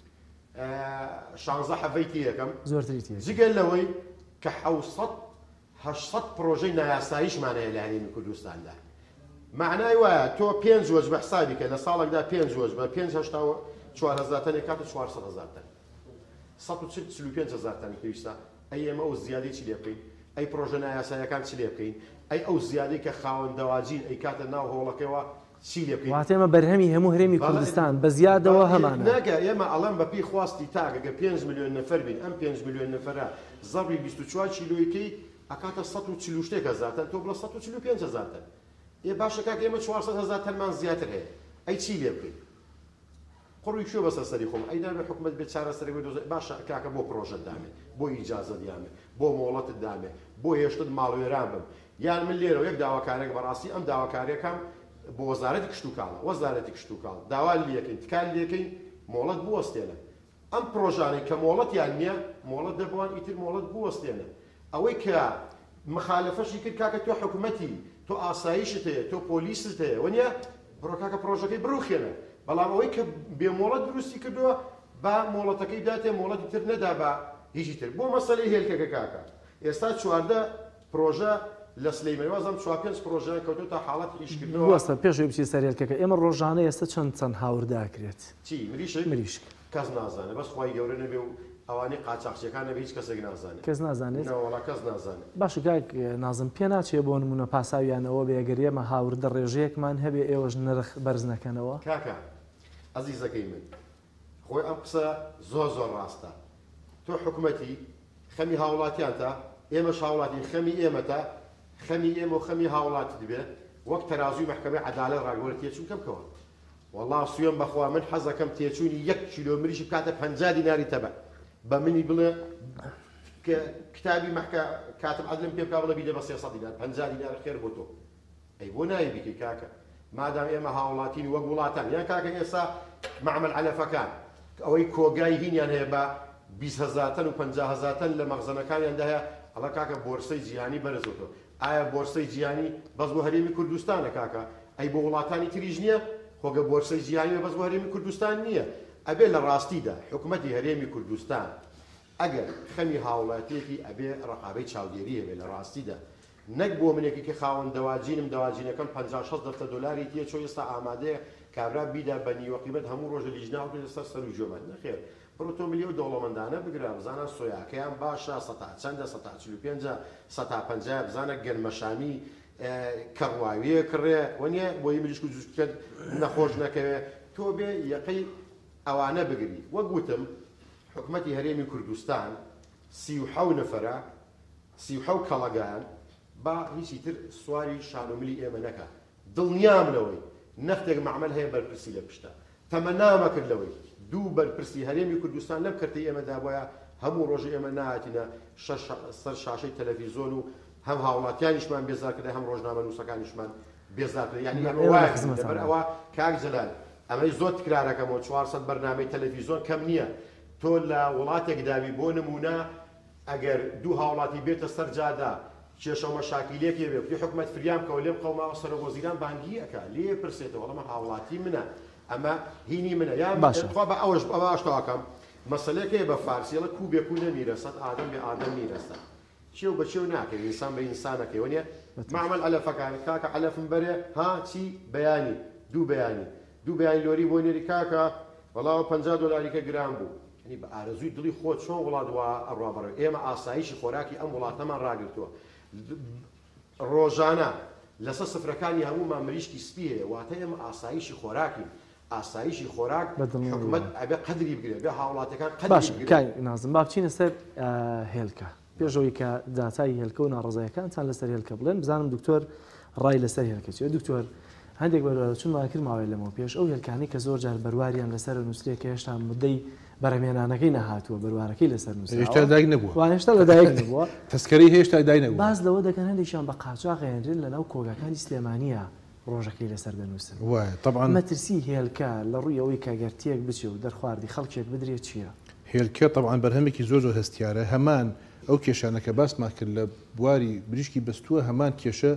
شانزە حەڤەیتی یەکەم زۆرتری جگەل لەوەی کە حەوسەد هەشسەد پرۆژەی نایاساییشمان هەیە لە هەرێمی کوردستاندا معنای وایە تۆ پێنج وەج بە حسابی کە لە ساڵێکدا پێنج وەج بە پێنج هەشتا و چوار هەزار تەنێک کاتە چوارسەد هەزار تەن سەد و چل و پێنج هەزار تەن پێویستە ئەی ئێمە ئەو زیادەی چی لێ بکەین ئەی پرۆژە نایاساییەکان چی لێ بکەین ئەی ئەو زیادەی کە خاوەندەواجین ئەی کاتە ناو هۆڵەکەیەوە چی لێ بکەین واتێمە بەرهەمی هەموو هەرێمی کوردستان بە زیادەوە هەمانە ناگە ئێمە ئەڵەم بەپی خواستی تاگەگە پێنج ملیۆن نەفەر بین ئەم پێنج ملیۆن نەفەرە زەڕی بیست و چوار کیلۆیەکەی ئەکاتە سەد و چل و شتێک هەزار تەن تۆ بڵە سەد و چل و پێنج هەزار تەن ئێ باشە کاکە ئێمە چوارسەد هەزار تەنمان زیاتر هەیە ئەی چی لێ بکەین قڕووی کوێ بەسەر سەری خۆم ئەی نابێ حکومەت بێت چارەسەری بێت باشە کاکە بۆ پرۆژەت دامێ بۆ ئیجازەت دامێ بۆ مۆڵەتت دامێ بۆ هێشتت ماڵوێران بم یان من لێرەوە یەک داواکارێک بەڕاستی ئەم داواکاریەکەم بۆ وەزارەتی کشت و کاڵ وەزارەتی کشت و کاڵ داوا لێکەین تکال لێکەین مۆڵەت بوەستێنە ئەم پرۆژانەی کە مۆڵەتیان نییە مۆڵەت دەبوان ئیتر مۆڵەت بوەستێنە ئەوەی کە مخالفەشی کرد کاکە تۆ حکوومەتی تۆ ئاساییشت هەیە تۆ پۆلیست هەیە وەنیە بڕۆ کاکە پرۆژەکەی بڕوخێنە بەڵام ئەوەی کە بێمۆڵەت دروستی کردووە با مۆڵەتەکەی داتێ مۆڵەتی تر نەدا بە هیچی تر بۆ مەسەلەی هێلکەکە کاکە ئێستا چواردە پرۆژە لە سلەیمانی وازم چوار پێنج پرۆژەیان کەوتوە تا حاڵەت ئیشکردنەوە وەستە پێشەوەی بچی سەر هێلکەکە ئێمە ڕۆژانە ئێستا چەند چەند هاورداکرێت چی مریشک مریشک کەس نازانێ بەس خوای گەورە نەبێ و ئەوانەی قاچاقچیەکان نەبێ هیچ کەسێک نازانێت کەس نازانێت نەوەڵا کەس نازانێت باشە کاک نازم پێ ناچێت بۆ نمونە پاساویانەوە بێگەریەمە هاوردە ڕێژەیەکمان هەبێ ئێوەش نرخ بەرز نەکەنەوە کاکە عەزیزەکەی من خۆی ئەم قسە زۆر زۆر ڕاستە تۆ حکوومەتی خەمی هاوڵاتیانتە ئێمەش هاوڵاتی خەمی ئێمەتە خەمی ئێمە و خەمی هاوڵاتی دەبێت وەک تەرازوی مەحکەمەی عەدالەت ڕاگەوەرە تێچوون کەم بکەوە وەڵڵا سوێن بەخوا من حەزەکەم تێچوونی یەک کیلۆ مریشی بکاتە پەنجا دیناری تەبە بە منی بڵێ کتابی مەحکە کاتب عەدلم پێ بکا بڵێ بیدە بە سێسەد دینار پەنجا دینار خێر بۆ تۆ ئەی بۆ نایە بیکەی کاکە مادام ئێمە هاوڵاتین وەک وڵاتان یان کاکە ئێستا مەعمەل عەلەفەکان ئەوەی کۆگای هینیان هەیە بە بیست هەزار تەن و پەنجا هەزار تەن لە مەخزنەکانیاندا هەیە ئەڵە کاکە بۆرسەی جیهانی بەرزەوتەوە ئایا بۆرسەی جیهانی بەس بۆ هەرێمی کوردستانە کاکە ئەی بۆ وڵاتانی تریژ نییە خۆگە بۆرسەی جیهانی بەس بۆ هەرێمی کوردستان نییە ئەبێ لە ڕاستیدا حکوومەتی هەرێمی کوردستان ئەگەر خەمی هاوڵاتیەکی ئەبێ ڕقابەی چاودێری هەبێ لە ڕاستیدا نەک بۆ منێکی کە خاوەن دەواجینم دەواجینەکەم پەنجا شەش دەفتە دۆلاری تێ چۆ ئێستا ئامادەیە کابرا بیدا بە نیوەقیمەت هەموو ڕۆژە لیژناو لەسەر سەر و جۆمە نەخێر بڕۆ تۆ ملیۆ دەوڵەمەندانە بگرە بزانە سۆیاکەیان باشە سەتا چەندە سەتا چل و پێنجە سەتا پەنجا بزانە گەرمەشامی کەڕواویە کڕێ وەنیە بۆی ملیشک و جوشکرد نەخۆش نەکەوێ تۆ بێ یەقەی ئەوانە بگری وەک گوتم حکوومەتی هەرێمی کوردستان سی و حەو نەفەرە سی و حەو کەڵەگەیان با هیچی تر سواری شانۆملی ئێمە نەکات دڵنیام لەوەی نەفتێک معمەل هەیە بەرپرسی لە پشتە تەمەنامە کرد لەوەی دوو بەرپرسی هەرێمی کوردستان لەم کردی ئێمەدا بۆیە هەموو ڕۆژی ئێمە نهاتینە سەر شاشەی تەلەڤیزۆن و هەم هاوڵاتیانیشمان بێزار کرد هەم ڕۆژنامە نووسەکانیشمان بێزار کرد یعنی لەبەر ئەوە کاک جەلال ئەمەی زۆر تکرارەکەمەوە چوارسەد بەرنامەی تەلەڤیزۆن کەم نییە تۆ لە وڵاتێک داوی بۆ نمونە ئەگەر دوو هاوڵاتی بێتە سەر جادا کێشە مەشاکیلێکی بێ پێ حکومەت فریام کە لێم قەوماوە سەرۆگۆزیران بانگی ئەکا لێ پرسێتەوە وەڵامە هاوڵاتی منە ئەمە هینی منە یان خوا بە ئەوەش ئەواشتەواکەم مەسەلەیەکەیە بە فارسیەڵە کوو بێ کوو نەمیرەسەد ئادەم بێ ئادەم میرەسە چێو بە چێو ناکەی ئینسان بە ئینسانەکەی وەنیە معمەل ئەلەفەکانی کاکە ئەلەفم بەرێ ها چی بەیانی دوو بەیانی دوو بەیانی لۆری بۆ نێری کاکە وەڵاوە پەنجا دۆلاریکە گران بوو ینی بە ئارەزووی دڵی خۆت چۆن وڵات وا ئەڕوابەڕێ ئێمە ئاسایشی خۆراکی ئەم وڵاتەمان ڕاگرتووە ڕۆژانە لەسەر سفرەکانی هەموومان مریشکی سپی هەیە واتە ئێمە ئاسایشی خۆراکی ئاسایشی خۆراک حکوومەت ئەبێ قەدری بگرێت بێ هاوڵاتەکان باش کای نازم با بچینە سەر هێلکە پێشەوەی کە داتای هێلکە و ناڕزایەکانتان لەسەر هێلکە بڵێن بزانم دکتۆر ڕای لەسەر هێلکەچێ دکتۆر هەندێک بەروارە چون ماکرد ماوەی لەمەوە پێش ئەو هێلکانی کە زۆر جار بەرواریان لەسەر نووسێت کە هێشتا مدەی بەرەمێنانەکەی نەهاتووە بەروارەکەی لەسەر نووسێت هێشتا دایک نەبووە هێشتا لە دایک نەبووە تەسکەری هێشتا دای نەبووە باز لەوە دەکەن هەندێکیان بە قاچاق هێنرێن لەناو کۆگەکانی سلێمانیە ڕۆژەکەی لەسەر دەنووسن وایە طبعا مەترسی هێلکە لە ڕووی ئەوەی کاگەرتیەک بچێ و دەرخواردی خەڵکێک بدرێت چییە؟ هێلکە طبعا بەرهەمێکی زۆر زۆر هەستیارە هەمان ئەو کێشانەکە باسمان کرد لە بواری بریشکی بەستووە هەمان کێشە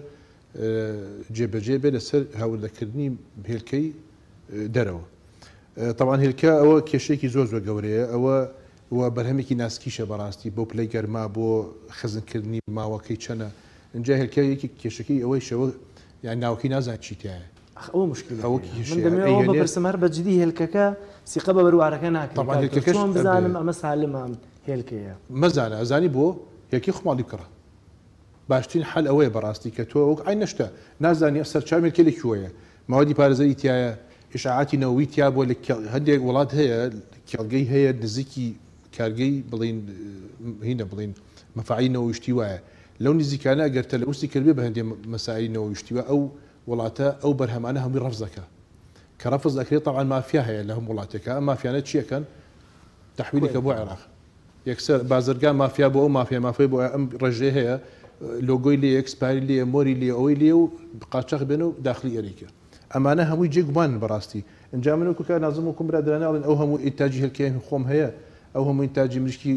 جێبەجێ بێ لەسەر هاوردەکردنی هێلکەی دەرەوە طبعا هێلکە ئەوە کێشەیەکی زۆر زۆر گەورەیە ئەوە وە بەرهەمێکی ناسکیشە بەڕاستی بۆ پلەی گەرما بۆ خەزنکردنی ماوەکەی چەنە اینجا هێلکە یەکی کێشەکەی ئەوەی شەوە یان ناوکی نازان چیتایە ئەوە مشکل من دەمەوە بەپرسم هەر بەجددی هێلکەکە سیقە بە بەروارەکە ناکەێت چۆن بزانم ئەمە سالمام هێلکەیە مەزانە ئەزانی بۆ یەکی خۆماڵی بکڕە باشترین حل ئەوەیە بەڕاستی کە تۆ وەک ئای نەشتە نازانی سەرچاوێک کێلێکیوەیە ماوەدی پارێزەری تایە ئشاعاتی نەوەوی تیا بۆ هەندێک وڵات هەیە کێڵگەی هەیە نزیکی کارگەی بڵین هینە بڵین مەفاعی نەوەشتی وایە لەو نزیکانە ئەگەر تەلەوسی کردبێ بە هەندێک مەسایی نەوەشتیوە ئەو وڵاتە ئەو بەرهەمانە هەمووی ڕەفزەکە کە ڕەفز دەکرێت طبعا مافیا هەیە لە هەم وڵاتێکە ئەم مافیانە چیەکەن تەحویلێکە بۆ عێراق یەکسەر بازرگان مافیا بۆ ئەو مافیا مافی بۆ ئەم ڕێژێ هەیە لۆگۆی لێ ئەکسپاری لێ مۆری لێ ئەوەی لێ و قاچەق بێن و داخلی ئەریکە ئەمانە هەمووی جێگومان بەڕاستی ئەنجا من وەکو کار نازم و کومبرادرانەڵێن ئەو هەموو ئینتاجی هەلکەیە خۆم هەیە ئەو هەموو ئینتاجی مریشکی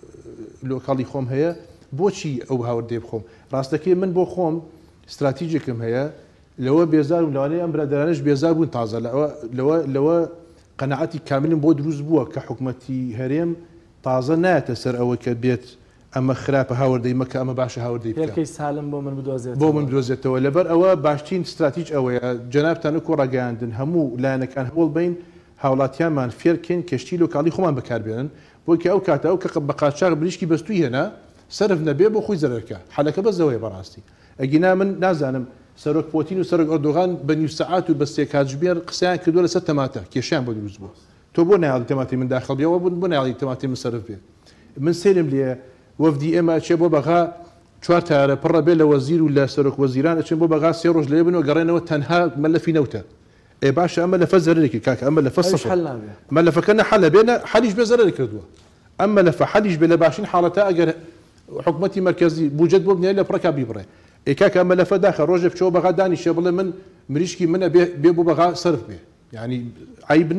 لۆکاڵی خۆم هەیە بۆچی ئەو هاوردێ بخۆم ڕاستەکەی من بۆ خۆم استراتیجێکم هەیە لەوە بێزار و لەوانەیە ئەم برادرانش بێزار بوون تازە لەوە لەوە قەنەعەتی کاملم بۆ دروست بووە کە حکوومەتی هەرێم تازە نایەتە سەر ئەوە کە بێت ئەمە خراپە هاوردەی مەکە ئەمە باشە هاوردەی هێلکەی سالم بۆ من بدۆزێت بۆ من بدۆزێتەوە لەبەر ئەوە باشترین استراتیج ئەوەیە جەنابتانە کۆ ڕاگەیاندن هەموو لایەنەکان هەوڵ بین هاوڵاتیانمان فێرکەین کەشتی لۆکاڵی خۆمان بەکاربێنن بۆی کە ئەو کاتە ئەو کە بە قاچاق بریشکی بەستووی هێنا سەرف نەبێ بۆ خۆی زەرەرکە حەلەکە بەزەوەی بەڕاستی ئەگینا من نازانم سەرۆک پۆتین و سەرۆک ئەردۆغان بە نیو سەعات و بە سێ کاتژمێر قسەیان کردووە لەسەر تەماتە کێشیان بۆ دروست بووە تۆ بۆ نایڵی تەماتی من داخڵ بێەوە بوون بۆ نایڵی تەماتی من سەرف بێ من سێرم لێ وەفدی ئێمە چێ بۆ بەغا چوار تارە پڕە بێ لە وەزیر و لە سەرۆک وەزیران ئەچێن بۆ بەغا سێ ڕۆژ لێ بنەوە گەڕێنەوە تەنها مەلەفی نەوتە ئێ باشە ئەمە لەفە زەرێکی کاکە ئەمە لەفە سەفر مەلەفەکە نەحەلە بێنە حەلیش بێ زەرەری کردووە ئەمە لەفە حەلیش بێ لە باشین حاڵەتە ئەگەر حکوومەتی مرکزی بوجەت بۆ بنێ لە پڕەکە بیبڕێ ئێ کاکە ئەمە لەفە داخە ڕۆژێ بچەوە بەغا دانیشە بڵێ من مریشکی منە بێ بۆ بەغا سەرف بێ یعنی عیب نییە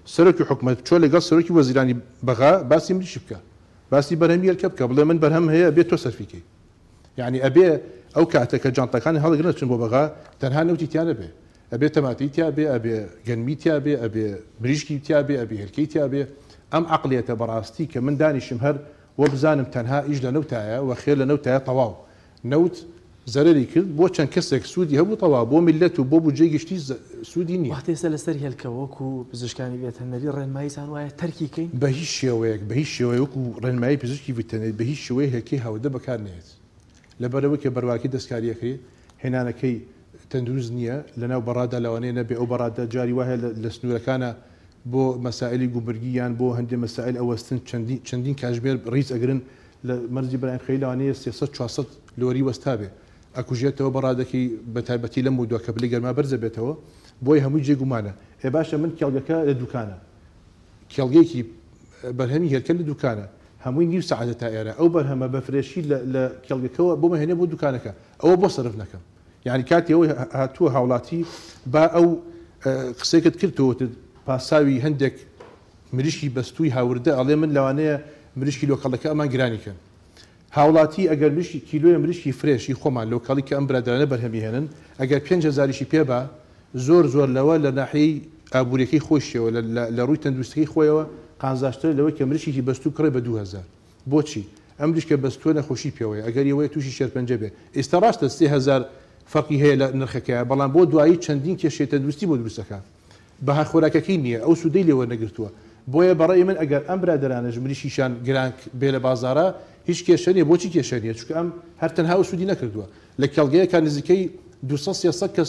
سەرۆکی حکومەت چۆ لەگەڵ سەرۆکی وەزیرانی بەغا باسی مریشی بکە باسی بەرهەمی هێلکە بکە بڵێ من بەرهەم هەیە بێت تۆ سەرفیکەی یعنی ئەبێ ئەو کاتێکە جانتەکانی هەڵگرن چون بۆ بەغا تەنها نەوتی تیانە بێ ئەبێ تەماتی تیا بێ ئەبێ گەنمی تیا بێ ئەبێ مریشکی تیا بێ ئەبێ هێلکەی تیا بێ ئەم عقلێتە بەڕاستی کە من دانیشم هەر وە بزانم تەنها ئیش لە نەوتایە و خێر لە نەوتایە تەواو نەوت زەرری کرد بۆ چەند کەسێک سوودی هەبوو تەواو بۆ میلەت و بۆ بجێ گشتی سوودی نییە واتێسە لەسەر هێلکە وەکو پزیشکانی وێتەنەری ڕێنماییتان وایە تەرکیکەین بە هیچ شێوەیەک بە هیچ شێوەیە وەکو ڕێنمایی پزیشکی وتەنێت بە هیچ شێوەیە هێلکەی هاودە بەکار نێت لەبەرەوە کە بەرواکی دەستکاریەکەی هێنانەکەی تەندروست نییە لەناو بەڕادا لەوانەیە نەبێ ئەو بەڕادە جاری وایە لە سنوورەکانە بۆ مەسائلی گوبرگییان بۆ هەندێک مەسائل ئەوەستن چەندین کاژمێر ڕیز ئەگرن لە مەرزی بەرایان خەی لەوانەیە سێسەد چوارسەد لۆری وەستا بێ ئەکوژێتەوە بەڕادەکەی بە تایبەتی لەم بوو کە بلی گەرما بەرزە بێتەوە بۆی هەمووی جێگومانە ئێ باشە من کێڵگەکە لە دوکانە کێڵگەیەکی بەرهەمی هێلکە لە دوکانە هەمووی نیو سەعاتە تا ئێرە ئەو بەرهەمە بە فرێشی لە کێڵگەکەەوە بۆ مەهێنێ بۆ دوکانەکە ئەوە بۆ سەرف نەکەم یعنی کاتێەوەی هاتووە هاوڵاتی با ئەو قسێکت کردەوە پاساوی هەندێک مریشکی بەستووی هاوردە ئەڵێ من لەوانەیە مریشکی لۆکەڵەکە ئەمان گرانیکەن هاوڵاتی ئەگەر مریشکی کیلۆیە مریشکی فرێشی خۆمان لۆکەڵی کە ئەم برادرانە بەرهەمی هێنن ئەگەر پێنج هەزاریشی پێ بە زۆر زۆر لەوە لە ناحەی ئابوووریەکەی خۆشیەوە لە ڕووی تەندروستەکەی خۆیەوە قانزاشتر لەوەی کە مریشکی بەستوو کڕێ بە دوو هەزار بۆچی ئەم مریشکە بەستووە نەخۆشی پێوەیە ئەگەر ئەوەیە تووشی شێرپەنجە بێ ئێستا ڕاستە سێ هەزار فەرقی هەیە لە نرخەکەیە بەڵام بۆ دوایی چەندین کێشێت تەندروستی بۆ دروستەکە بەها خۆراکەکەی نییە ئەو سوودەی لێوە نەگرتووە بۆیە بەڕێی من ئەگەر ئەم برادرانەش مریشیشان گران بێ لە بازارە هیچ کێشە نیە بۆچی کێشە نیە چونکە ئەم هەر تەنها و سوودی نەکردووە لە کێڵگەیەکە نزیکەی دووسەد سێسەد کەس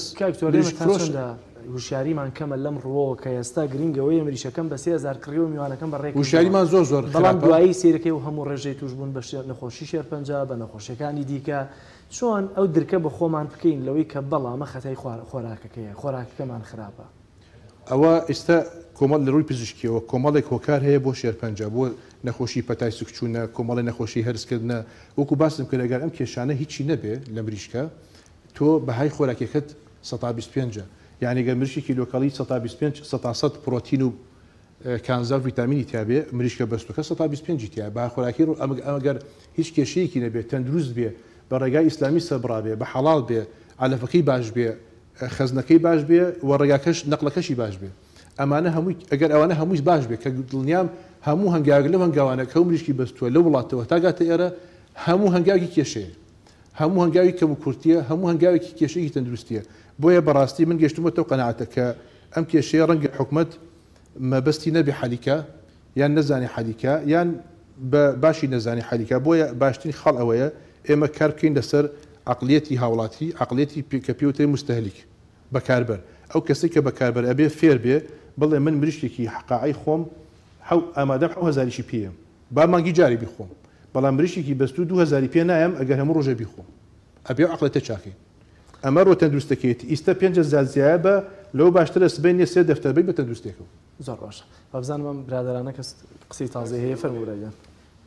هوشیاریمان کەمە لەم ڕۆ کە ئێستا گرنگەوەی مریشەکەم بە سێ هەزار کڕیەوە میوانەکەم بە ڕێک هوشیاریمان زۆر زۆر بەڵام دوایی سیرەکەی و هەموو ڕێژەی توش بوون بە نەخۆشی شێرپەنجە بە نەخۆشیەکانی دیکە چۆن ئەو درکە بە خۆمان بکەین لەوەی کە بەڵامە خەتای خۆراکەکەیە خۆراکەکەمان خراپە ئەوە ئێستا کۆمەڵ لە ڕووی پزیشکیەوە کۆمەڵێک هۆکار هەیە بۆ شێرپەنجە بۆ نەخۆشی پەتای سوکچوونە کۆمەڵی نەخۆشی هەرسکردنە وەکو باسم کرد ئەگەر ئەم کێشانە هیچی نەبێ لە مریشکە تۆ بەهای خۆراکێکت سەد و بیست و پێنج یعنی گەر مریشکی لۆکەڵی سەد و بیست و پێنج سەد پرۆتین و کانزا ڤیتامینی تیابێ مریشکە بەستووکە سەد و بیست و پێنج تیا بە خۆراکی ئەمەگەر هیچ کێشەیەکی نەبێت تەندروست بێ بە ڕێگای ئیسلامی سەبرابێ بە حەڵاڵ بێ عەلەفەکەی باش بێ خەزنەکەی باش بێ و ڕێگاکەش نەقلەکەشی باش بێ ئەمانە هەمووی ئەگەر ئەوانە هەمووی باش بێ کە دڵنیام هەموو هەنگاوێک لەم هەنگاوانە کە مریشکی بەستووە لە وڵاتەوە تاگاتە ئێرە هەموو هەنگاوی کێشەیە هەموو هەنگاوی کەم و کورتیە هەموو هەنگاوێکی کێشەیەکی تەندروستیە بۆیە بەڕاستی من گەشتمەوە قەناعەتە کە ئەم کێشەیە ڕەنگە حکومەت مەبەستی نەبێ حەلیکە یان نەزانی حەلیکە یان بە باشی نەزانی حەلیکە بۆیە باشترین خەڵ ئەوەیە ئێمە کار بکەین لەسەر عقلێتی هاوڵاتی عقلێتی کە پێوتری مستەهلیک بەکاربەر ئەو کەسێک کە بەکاربەر ئەبێ فێر بێ بڵێ من مریشتێکی حقاعی خۆم ئامادەم حەو هەزاریشی پێم با مانگی جاری بیخۆم بەڵام مریشتێکی بەستوو دوو هەزاری پێ نایم ئەگەر هەموو ڕۆژە بیخۆم ئەبێ عقلەتە چاکەی ئەمە ڕۆ تەندروستەکەیەتی ئیستا پێنج هەزار زیایە بە لەو باشترە سبەی سێ دەفتەربەی بە تەندروستێکەوە زۆر باشە بەبزانم ئەم برادرانە کەس قسەی تازە هەیە فەرموورەگەن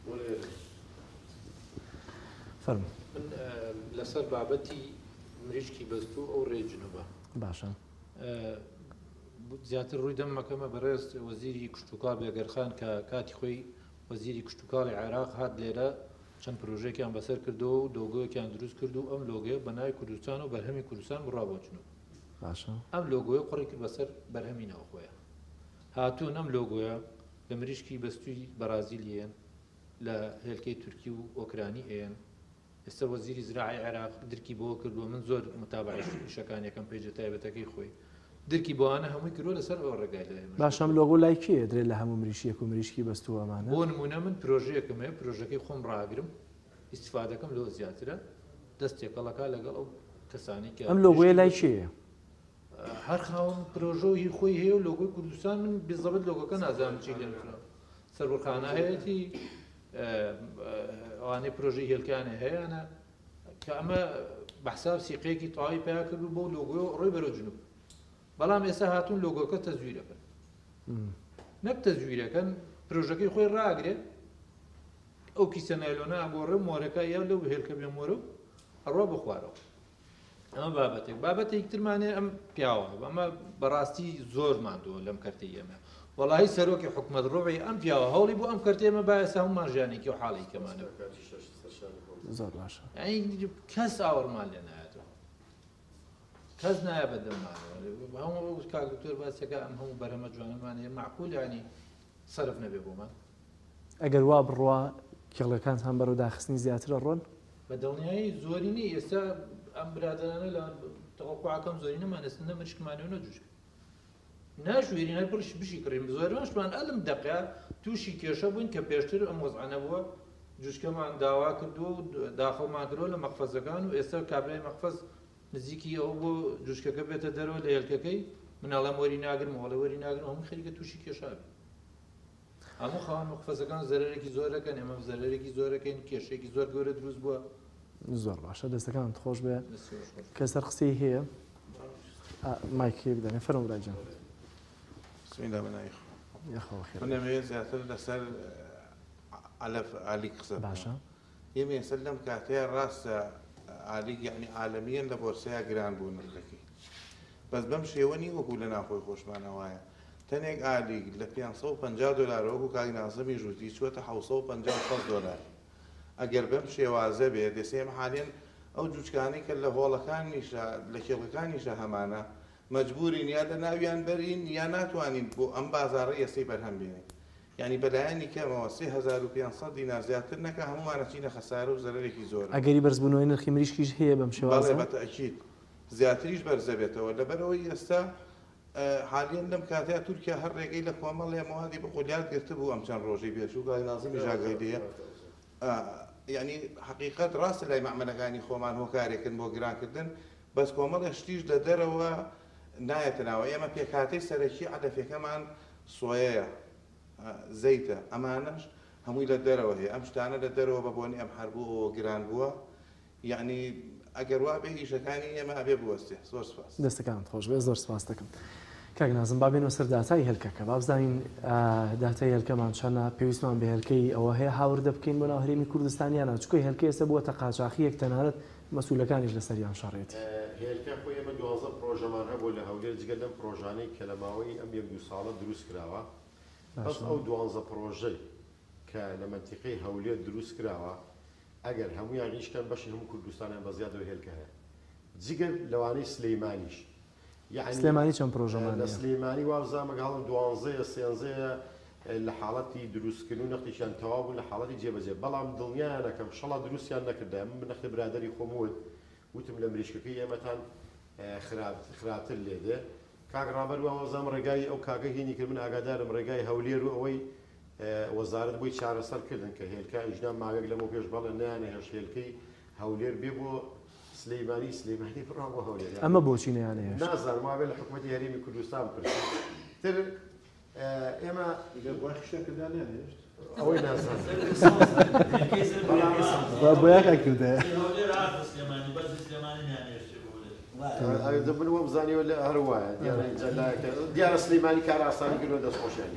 فەرمو لەسەر بابەتی مریشکی بەستوو ئەو ڕێجنەوە باشە زیاتر ڕووی دەمەکەمە بەڕێز وەزیری کشتتوکار بێگەرخان کە کاتی خۆی وەزیری کشتتوکاری عێراق هات لێرە چەند پرۆژێکیان بەسەر کردەوە و لۆگۆیەکیان دروست کرد و ئەم لۆگۆیە بەناوی کوردستان و بەرهەمی کوردستان بڕابۆچنەوە باشە ئەم لۆگۆیە قڕی کرد بەسەر بەرهەمی ناوخۆیە هاتوون ئەم لۆگۆیە لە مریشکی بەستووی بەرازیلیەن لە هێلکەی تورکی و ئۆکرانی ئێن ئێستا وەزیری زراعی عێراق درکی بۆ کردووە من زۆر متابعی شەکانیەکەم پێیجە تایبەتەکەی خۆی درکی بۆوانە هەمووی کردووە لەسەر ئەو ڕێگای لە باشەم لۆگۆ لای کێ درێت لە هەموو مریشیەک و مریشکی بەستووەمانە بۆ نمونە من پرۆژەیەکم هەیە پرۆژەکەی خۆم ڕاگرم ئیسیفادەکەم لەوە زیاترە دەستێکەڵەکە لەگەڵ ئەو کەسانی کە ئەم لۆگۆیە لای کێیە هەر خاوەن پرۆژۆی خۆی هەیە و لۆگۆی کوردستان من بێزەبەت لۆگۆکە نازانم چی لێن سەربڕخانە هەیەی ئەوانەی پرۆژەی هێلکانە هەیەە کە ئەمە بەحساب سیقەیەکی تەواوی پیا کردو بۆ لۆگۆ ڕۆی بەرەو جنوب بەڵام ئێستا هاتوون لۆگۆکە تەزویرەکەن نەک تەزویرەکەن پرۆژەکەی خۆی ڕاگرێت ئەو کیسە نایلۆنە ئەگۆڕێ مۆرەکە یا لەو هێلکە بێ مۆرە و هەڕوا بە خوارەوە ئەمە بابەتێک بابەتێک ترمانێ ئەم پیاوە ئەمە بەڕاستی زۆر ماندووە لەم کەرتەی ئێمە وڵی سەرۆکی حکومت ڕۆی ئەم پیاوە هەوڵی بۆ ئەم کردێمە باەسە هەمومان ژیانێکی و حاڵی کەمانە زۆر باشە کەس ئاوەڕمان لێ نایەتەوە کەس نایە بە دەمانەوە هەموو کاکتۆر باسەکە ئەم هەموو بەرەمە جوانەمانەیە معقول ینی سەرف نەبێ بۆمان ئەگەر وا بڕوا کێڵەکان هەم بەرەو داخستنی زیاترە ڕۆن بە دڵنیایی زۆری نی ئێستا ئەم برادرانە لە تەقاکەم زۆری نەمانەستنە مشکمانەوە نەجوشک ناشوێرینە پڕش بشی کڕیم زۆرمانشمان ئەلم دەقیا تووشی کێشە بووین کە پێشتر ئەم وەزعانە بووە جوشکەمان داوا کردو و داخەڵمان کرۆ لە مەخفەزەکان و ئێستا کابرای مەخفەز نزیکی ئەو بۆ جوشکەکە بێتە دەرەوە لە هێلکەکەی مناڵەم وەری ناگرم وڵە وەری ناگرم هەموو خەریکە تووشی کێشا بێ هەموو خاوەن مەخفەزەکان زەرەرێکی زۆرەکەن ئێمە زەرەرێکی زۆرەکەین کێشێکی زۆر گەورە دروست بووە زۆر باشە دەستەکان خۆش بێ کە سەرقسەی هەیە مایکی بدەنێ فەرموراجان بسم بنای یاخەوە خێر من دەمەوێت زیاتر لەسەر علەف عالی قسە باشە یەم ێستا لەم کاتەیە ڕاستە عالی یعنی عالەمیەن لە بۆرسەیە گران بوو نرخەکەی بەس بەم شێوەنی وەکو لە ناخۆی خۆشمانەوەیە تەنێک عالی لە پێنج سەد و پەنجا دۆلار وەکو کاک نازەمی ژووتی چوەتە حەوت سەد و پەنجا دۆلار ئەگەر بەم شێوازە بێ دەسێم حالێن ئەو جوچکانی کە لە هۆڵەکانیشە لە کێڵەکانیشە هەمانە مەجبورین یا لە ناویان بەرین یا ناتوانین بۆ ئەم بازاڕە ئێستەی بەرهەم بێنین یعنی بەلایەنی کەمەوە سێ هەزار و پێنج سەد دینار زیاتر نەکە هەمومانە چینە خەسارە و زەرەرێکی زۆر ئەگەری بەرزبوونەوەی نرخی مریشکیش هەیە بەم شێوازە بەتەئکید زیاتریش بەرزە بێتەوە لەبەرەوەی ئێستا حاليا لم كاتها تركيا هر رجعي لك وما له مهادي بقوليات كتبوا أم كان روجي بيا شو قال نازم يجاقيدية يعني حقيقة راس اللي معمل كاني خومان هو كاري كن بو جران كدن بس كومال اشتيج لدروا نايتنا وياما في كاتي سرشي على في كمان صويا زيتة أمانش هم إلى الدروا هي أمش تانا للدروا ببوني أم حربو جران بوا يعني ئەگەر وا بێ ئیشەکانی ئێمە ئەبێ بوەستێ زۆر سپاس دەستەکانت خۆش بێ زۆر سپاس دەکەم کاک نازم با بێنەوە سەر داتای هێلکەکە با بزانین داتای هێلکەمان چەندە پێویستمان بە هێلکەی ئەوە هەیە هاوردە بکەین بۆ ناو هەرێمی کوردستانیانە چکۆی هێلکە ئێستا بووەتە قاچاقیەک تەنانەت مەسوولەکانیش لەسەریان شەڕێتی هێلکە خۆی ئێمە دوازدە پرۆژەمان هەبوو لە هەولێر جگە لەم پرۆژانەی کە لە ماوەی ئەم یەک دوو ساڵە دروست کراوە بەس ئەو دوازدە پرۆژەی کە لە مەنتیقەی هەولێر دروست کراوە ئەگەر هەموویان ڕیشکەن بەشی هەموو کوردستانیان بە زیادەوە هێلکە هەیە جگەر لەوانەی سلەیمانیش سلێمانی چەند پرۆژەمان لە سلێمانی وابزان مەگاڵم دوانزەیە سێنزەیە لە حاڵەتی دروستکردن و نەختیشیان تەواو بوون لە حاڵەتی جێبەجێ بەڵام دڵنیایانەکەم شەڵا دروستیان نەکردە من بنەختی برادەری خۆم وت وتم لە مریشکەکەی ئێمەتان خراپتر لێدێ کاک ڕابەر وابزام ڕێگای ئەو کاگە هێنی کرد من ئاگادارم ڕێگای هەولێر و ئەوەی وەزارەت بۆی چارەسەرکردن کە هێلکە ئیژنا ماوەیەک لەمەوە پێش بەڵێ نانە هێش هێلکەی هەولێر بێ بۆ سلەیمانی سلەیمانی بڕا بۆ هەولێر ئەمە بۆچی نەیانەیە نازانم وابێ لە حکوومەتی هەرێمی کوردستان پرسی تر ئێمە ئەوەی نازان بۆ یاکە کردە من وە بزانیەوە لە هەروایە دیارە سلەیمانی کار ئاسانی کردوە دەستخۆشیان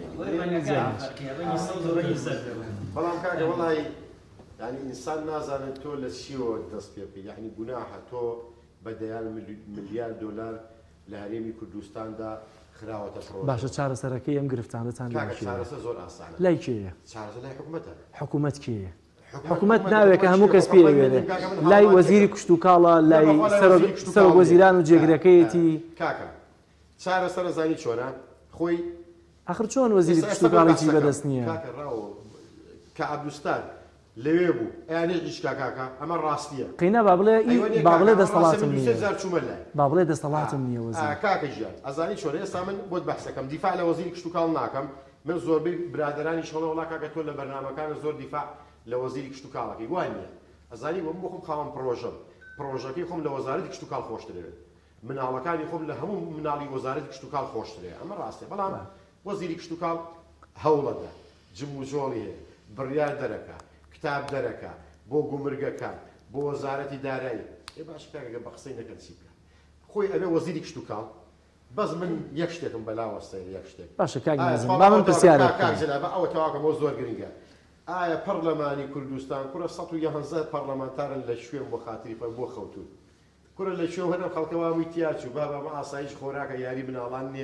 بەڵام کاکە وەڵی يعني إنسان نازانن تۆ لە چیەوە دەست پێ بکەی یعنی گوناحە تۆ بە دەیان ملیار دۆلار لە هەرێمی کوردستاندا خراوەتە پرۆژە باشە چارەسەرەکەی ئەم گرفتانەتان چارەسەر زۆر ئاسانە لای کێیە چارەسەر لای حکوومەتە حکوومەت کێیە حکوومەت ناوێکە هەموو کەس پێوێنێ لای وەزیری کوشت و کاڵە لای سەرۆک وەزیران و جێگرەکەیەتی کاکە چارەسەر زانی چۆنە خۆی ئاخر چۆن وەزیری کوشت و کاڵێکی بەدەست نییە کە عەبدوستان لەوێ بوو ئەیانێ ئیشکا کاکە ئەمە ڕاستیە قینە با بڵێ با بڵێ دەسەڵاتم نییە چوومە لای با بڵێ دەسەڵاتم نییە وەزیر کاکە ژیان ئەزانی چۆن ئێستا من بۆت بەحسەکەم دیفاع لە وەزیری کوشت و کاڵ ناکەم من زۆربەی برادرانی شەڵە وڵا کاکە تۆ لە بەرنامەکانە زۆر دیفاع لە وەزیری کوشت و کاڵەکەی وای نییە ئەزانی بۆ خۆم خاوەن پرۆژەم پرۆژەکەی خۆم لە وەزارەتی کوشت و کاڵ خۆشترێت مناڵەکانی خۆم لە هەموو مناڵی وەزارەتی کوشت و کاڵ خۆشترێ ئەمە ڕاستێ بەڵام وەزیری کوشت و کاڵ هەوڵەدە جم و جۆڵی هەیە بڕیار دەرەکە کتاب دەرەکە بۆ گومرگەکان بۆ وەزارەتی دارایی ێ باش کاکە بە قسەی نەکەن چی بکە خۆی ئەبێ وەزیری کوشت و کاڵ بەس من یەک شتێکم بەلاوەستەیە یەک شتێک باشە کاک نازم با من پرسیارە بکەم ئەوە تەواوکەمەوە زۆر گرنگە ئایا پەرلەمانی کوردستان کوڕە سەد و یەهەنزە پەرلەمانتارن لە شوێن بۆ خاتری بۆ خەوتون کوڕە لە شوێن هەرم خەڵکەوە هەمووی تیا چوو بابا مە ئاسایش خۆراکە یاری مناڵان نییە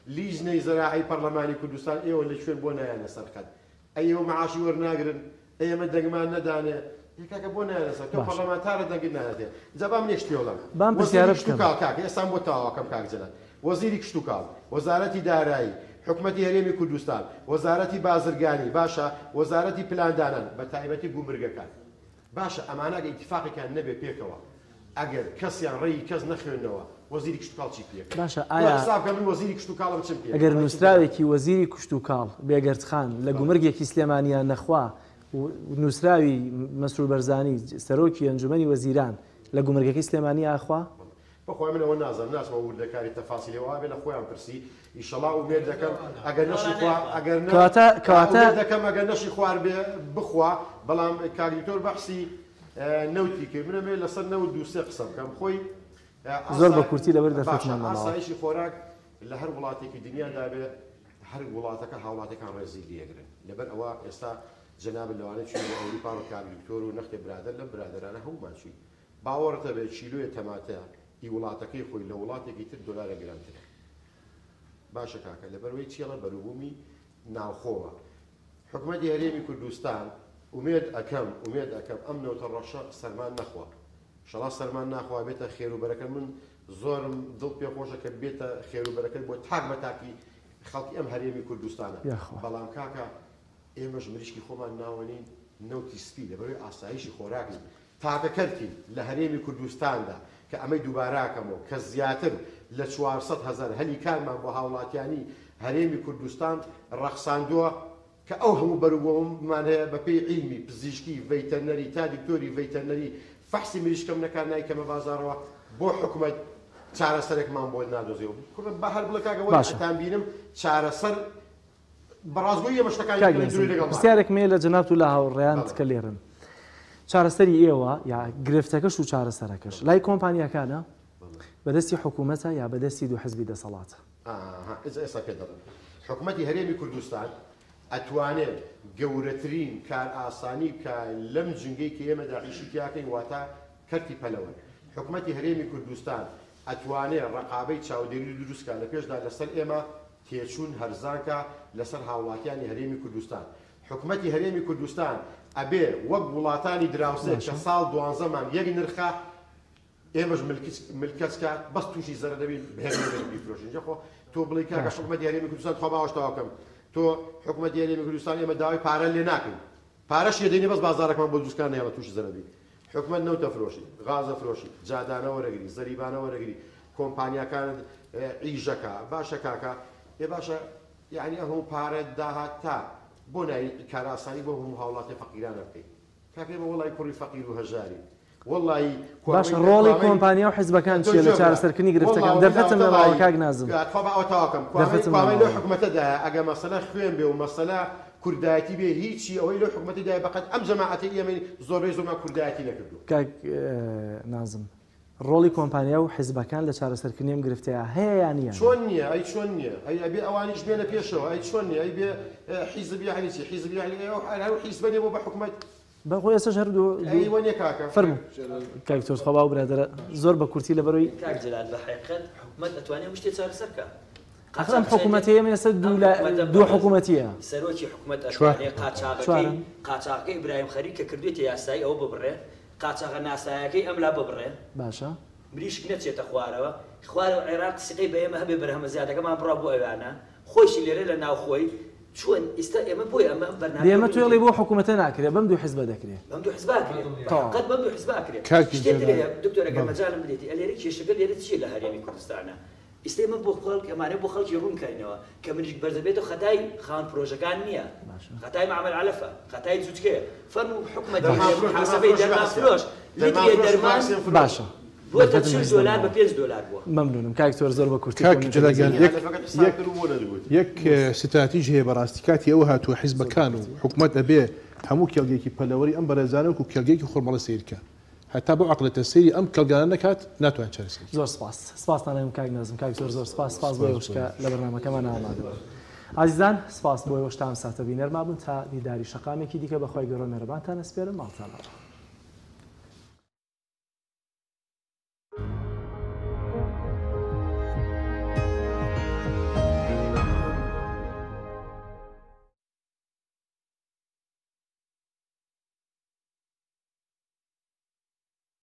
لیژنەی زەراعی پەرلەمانی کوردستان ئێوە لە کوێن بۆ نایانە سەرقەت ئەوە معاشی وەرناگرن ئێمە دەنگمان نەدانێ یەکاکە بۆ نایانە سەر تۆ پەرلەمانتارە دەنگت نایەتێ جا بام نێ شتێ وەڵام بام پرسیارە بکەم کاک ئێستان بۆ تاواکەم کاک جەنات وەزیری کشت و کاڵ وەزارەتی دارایی حکومەتی هەرێمی کوردستان وەزارەتی بازرگانی باشە وەزارەتی پلاندانان بە تایبەتی گومرگەکان باشە ئەمانەگە ئیتفاقێکیان نەبێ پێکەوە ئەگەر کەسیان ڕێی کەس نەخوێنەوە وەزیری کشت و کاڵ چی پێ باشە ئایا حسابکەم من وەزیری کشت و کاڵم چم پێ ئەگەر نووسراوێکی وەزیری کوشت و کاڵ بێگەردخان لە گومرگێکی سلێمانیان نەخوا نووسراوی مەسرور بەرزانی سەرۆکی ئەنجومەنی وەزیران لە گومرگەکەی سلێمانی ئاخوا بەخۆی منەوە نازانم ناسمە وردەکاری تەفاسیلی وابێ لە خۆیان پرسی ئیشەڵا ومێر دەکەم ئەگەر نەشی خوا ئەگەر کەواتە دەکەم ئەگەر نەشی خوار بێ بخوا بەڵام کاریتۆر بەحسی نەوتی کرد منەمێ لەسەر نەوت دووسێ قسە بکەم خۆی زۆر بە کورتی لەبەر دەفەتمانەوە ئاسایشی خۆراک لە هەر وڵاتێکی دنیادا بێ هەر وڵاتەکە هاوڵاتەکان ڕێزی لێگرن لەبەر ئەوە ئێستا جەناب لەوانەیە چوین بە ئەوروپا و کاریکتۆر و نەختی برادەر لە برادرانە هەمومان چوین باوەڕتە بێت چیلۆیە تەماتە ئی وڵاتەکەی خۆی لە وڵاتێکی تر دۆلارە گرانترە باشە کاکە لەبەرەوەی چێڵە بەروبوومی ناوخۆوە حکومەتی هەرێمی کوردستان ومێد ئەەکەم ومێد ئەەکەم ئەم نەوتە ڕەشە سەرمان نەخوا شەڵا سەرمان ناخوا بێتە خێروبەرەکە من زۆرم دڵ پێخۆشە کە بێتە خێروبەرەکە بۆ تاک بە تاکی خەڵکی ئەم هەرێمی کوردستانە بەڵام کاکە ئێمەش مریشکی خۆمان ناوەنین نەوتی سپی لەبەرەوەی ئاسایشی خۆراکی تاکەکەرکی لە هەرێمی کوردستاندا کە ئەمەی دووباراکەمەوە کە زیاتر لە چوارسەد هەزار هەلی کارمان بۆ هاوڵاتیانی هەرێمی کوردستان ڕەخساندووە کە ئەو هەموو بەروبوومان هەیە بە پێی عیلمی پزیشکی ڤەیتەرنەری تا دکتۆری ڤەیتەرنەری فەحسی مریشکەم نەکار نایکەمە بازارەوە بۆ حکومەت چارەسەرێکمان بۆ نادۆزیەوە بە هەر بڵێ کاکەوە ئەتان بینم چارەسەر بەڕازگۆیی ئێمە شتەکانی دووری لەگەڵ پرسیارێک مێ لە جەناب و لە هاوڕێیان کە لێرن چارەسەری ئێوە یا گرفتەکەش و چارەسەرەکەش لای کۆمپانیەکانە بەدەستی حکوومەتە یا بەدەستی دوو حزبی دەسەڵاتە ئێستا پێ دەڵێن حکومەتی هەرێمی کوردستان ئەتوانێت گەورەترین کار ئاسانی کە لەم جنگەی کە ئێمە داعیشی تیاکەین واتە کەرتی پەلەوە حکومەتی هەرێمی کوردستان ئەتوانێت ڕقابەی چاودێری دروستکە لە پێشدا لەسەر ئێمە تێچوون هەرزانکە لەسەر هاوڵاتیانی هەرێمی کوردستان حکومەتی هەرێمی کوردستان ئەبێ وەک وڵاتانی دراوسێت کە ساڵ دوانزەمان یەک نرخە ئێمەش ملکەچکە بەس تووشی زەرە دەبین هێرمی بیفرۆشین خۆ تۆ بڵێ کاکە حکومەتی هەرێمی کوردستان خۆ باوەشتاوەکەم تۆ حکومەتی هەرێمی کوردستان ئێمە داوای پارە لێ ناکەین پارەش یەدەینێ بەس بازارەکەمان بۆ دروستکار نەیەوە تووشی زەرە بی حکومەت نەوتە فرۆشی غازە فرۆشی جادانە وەرەگری زەریبانە وەرەگری کۆمپانیاکانت عیژەکە باشە کاکە ێ باشە یعنی ئەو پارە داهات تا بۆ نای کار ئاسانی بۆ هەموو هاوڵاتی فەقیرانە بکەین کاکە بە وەڵی کوڕی فەقیر و هەژاری وەڵی باشە ڕۆڵی کۆمپانیا و حیزبەکان چیە لە چارەسەرکردنی گرفتەکان دەرفەتم لە باڵی کاک نازم ئەوتاواکەم کوامەی لەو حکومەتەدا ئەگە مەسەلە خوێن بێ و مەسەلە کوردایەتی بێ هیچی ئەوەی لەو حکومەتیدا بەقەت ئەم جەماعەتی ئێمە زۆربەی زۆرمان کوردایەتی نەکردو کاک نازم ڕۆڵی کۆمپانیا و حیزبەکان لە چارەسەرکردنی ئەم گرفتەیە هەیە یان نییە چۆن نییە ئەی چۆن نییە ئەی ئەبێ ئەوانیش بێنە پێشەوە ئەی چۆن نییە ئەی بێ حیزب یعنی چی حیزب یعنی ئەو حیزب بێ بۆ بە حکومەت بەخۆی ئێستا هەردوو ئەیوە نییە کاکە فەرموو کاک تۆز خۆ باو برادەرە زۆر بە کورتی لەبەرەوەی کاک جەلال بە حقیقەت حکومەت ئەتوانێت شتێ چارەسەرکە ئەم حکوومەتی ئێمە ئێستا دوو حکوومەتیە سەرۆکی حکوومەت ئەتوانێت قاچاقەکەی قاچاقەکەی ئیبراهیم خەلیل کە کردوێتە یاسایی ئەوە ببڕێ قاچاقە ناسایەکەی ئەملا ببڕێ باشە مریشک نەچێتە خوارەوە خوارەوە عێراق سقەی بە ئێمە هەبێ بەرهەمە زیادەکەمان بڕا بۆ ئەوانە خۆشی لێرە لە ناوخۆی چۆن ئێستا ئێمە بۆی ئەمە بەرنامە ئێمە توێڵی بۆ حکوومەتە ناکرێت بەم دوو حیزبە دەکرێت بەم دوو حیزب ئاکرێت قەت بەم دوو حیزب ئاکرێت شتێک هەیە دکتۆر ئەگەر مەجالم بدەیتی ئەلێرە کێشەکە لێرە چیە لە هەرێمی کوردستانە ئێستا ئێمە بۆ خەڵک ئەمانە بۆ خەڵکی ڕوونکەینەوە کە مریشک بەردەبێتەوە خەتای خاوەن پرۆژەکان نییە خەتای معامل علەفە خەتای جووتکەیە فەرموو حکومەتی محاسبەی دەرمان فرۆش لیتری دەرمان باشە بۆتە چل دۆلار بە پێنج دۆلار بووە مەمنونم کاک تۆر زۆر بە کورتی کاک جەلاگیان یەک ستراتیژی هەیە بەڕاستی کاتی ئەوە هاتووە حیزبەکان و حکومەت ئەبێ هەموو کێڵگەیەکی پەلەوەری ئەم بەرەزانە و کێڵگەیەکی خۆرمەڵە سیرکە هەتا بۆ عقلەتە سەیری ئەم کەڵگانە نەکات ناتوان چارەسەر زۆر سپاس سپاستانەم کاک نازم کاک زۆر زۆر سپاس سپاس بۆ ئێوەشکە لە بەرنامەکەمان ئامادەوە عزیزان سپاس بۆ ئێوەش تا ئەم ساتە بینەرما بوون تا دیداری شەقامێکی دیکە بەخوای گەورە مێرەبانتان ئەسپێرم ماڵتان